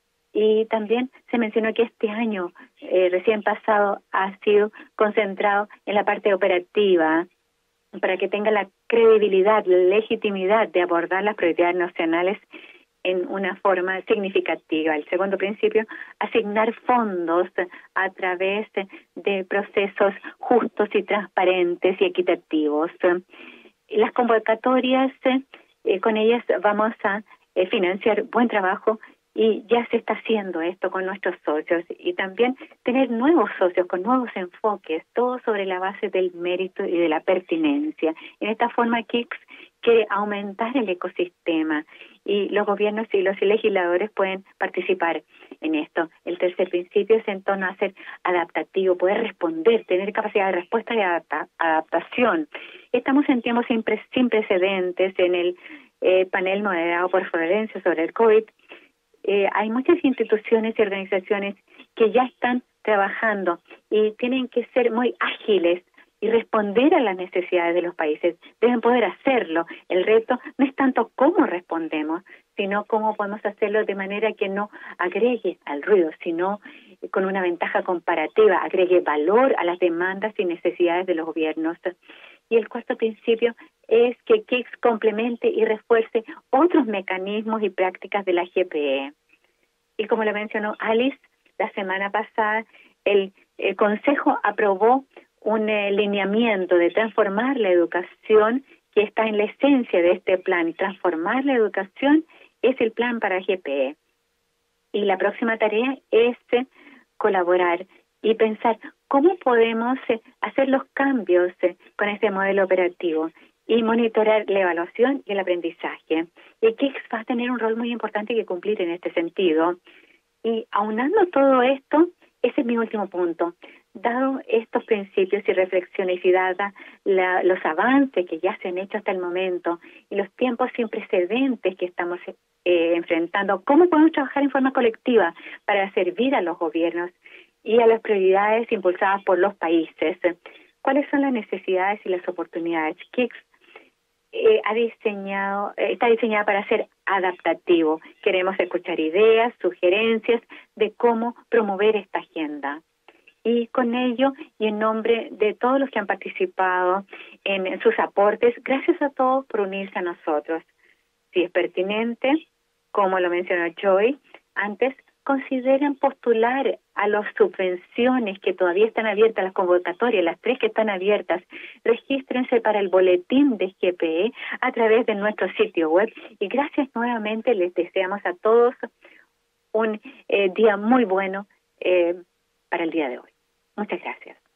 Speaker 2: Y también se mencionó que este año eh, recién pasado ha sido concentrado en la parte operativa para que tenga la credibilidad, la legitimidad de abordar las prioridades nacionales en una forma significativa. El segundo principio, asignar fondos a través de procesos justos y transparentes y equitativos. Las convocatorias, eh, con ellas vamos a eh, financiar buen trabajo, y ya se está haciendo esto con nuestros socios, y también tener nuevos socios con nuevos enfoques, todo sobre la base del mérito y de la pertinencia. En esta forma, K I C S quiere aumentar el ecosistema y los gobiernos y los legisladores pueden participar en esto. El tercer principio es en torno a ser adaptativo, poder responder, tener capacidad de respuesta y adapta adaptación. Estamos en tiempos sin, pre sin precedentes. En el eh, panel moderado por Florencia sobre el COVID, Eh, hay muchas instituciones y organizaciones que ya están trabajando y tienen que ser muy ágiles y responder a las necesidades de los países. Deben poder hacerlo. El reto no es tanto cómo respondemos, sino cómo podemos hacerlo de manera que no agregue al ruido, sino con una ventaja comparativa, agregue valor a las demandas y necesidades de los gobiernos. Y el cuarto principio es que K I C S complemente y refuerce otros mecanismos y prácticas de la G P E. Y como lo mencionó Alice, la semana pasada el, el Consejo aprobó un eh, lineamiento de transformar la educación que está en la esencia de este plan. Y transformar la educación es el plan para G P E. Y la próxima tarea es eh, colaborar y pensar cómo podemos eh, hacer los cambios eh, con este modelo operativo y monitorar la evaluación y el aprendizaje. Y K I C S va a tener un rol muy importante que cumplir en este sentido. Y aunando todo esto, ese es mi último punto. Dado estos principios y reflexiones y dada la, los avances que ya se han hecho hasta el momento y los tiempos sin precedentes que estamos eh, enfrentando, ¿cómo podemos trabajar en forma colectiva para servir a los gobiernos y a las prioridades impulsadas por los países? ¿Cuáles son las necesidades y las oportunidades? K I C S eh, ha diseñado, eh, está diseñada para ser adaptativo. Queremos escuchar ideas, sugerencias de cómo promover esta agenda. Y con ello, y en nombre de todos los que han participado en, en sus aportes, gracias a todos por unirse a nosotros. Si es pertinente, como lo mencionó Joy antes, consideren postular a las subvenciones que todavía están abiertas, las convocatorias, las tres que están abiertas. Regístrense para el boletín de G P E a través de nuestro sitio web. Y gracias nuevamente, les deseamos a todos un eh, día muy bueno eh, para el día de hoy. Muchas gracias.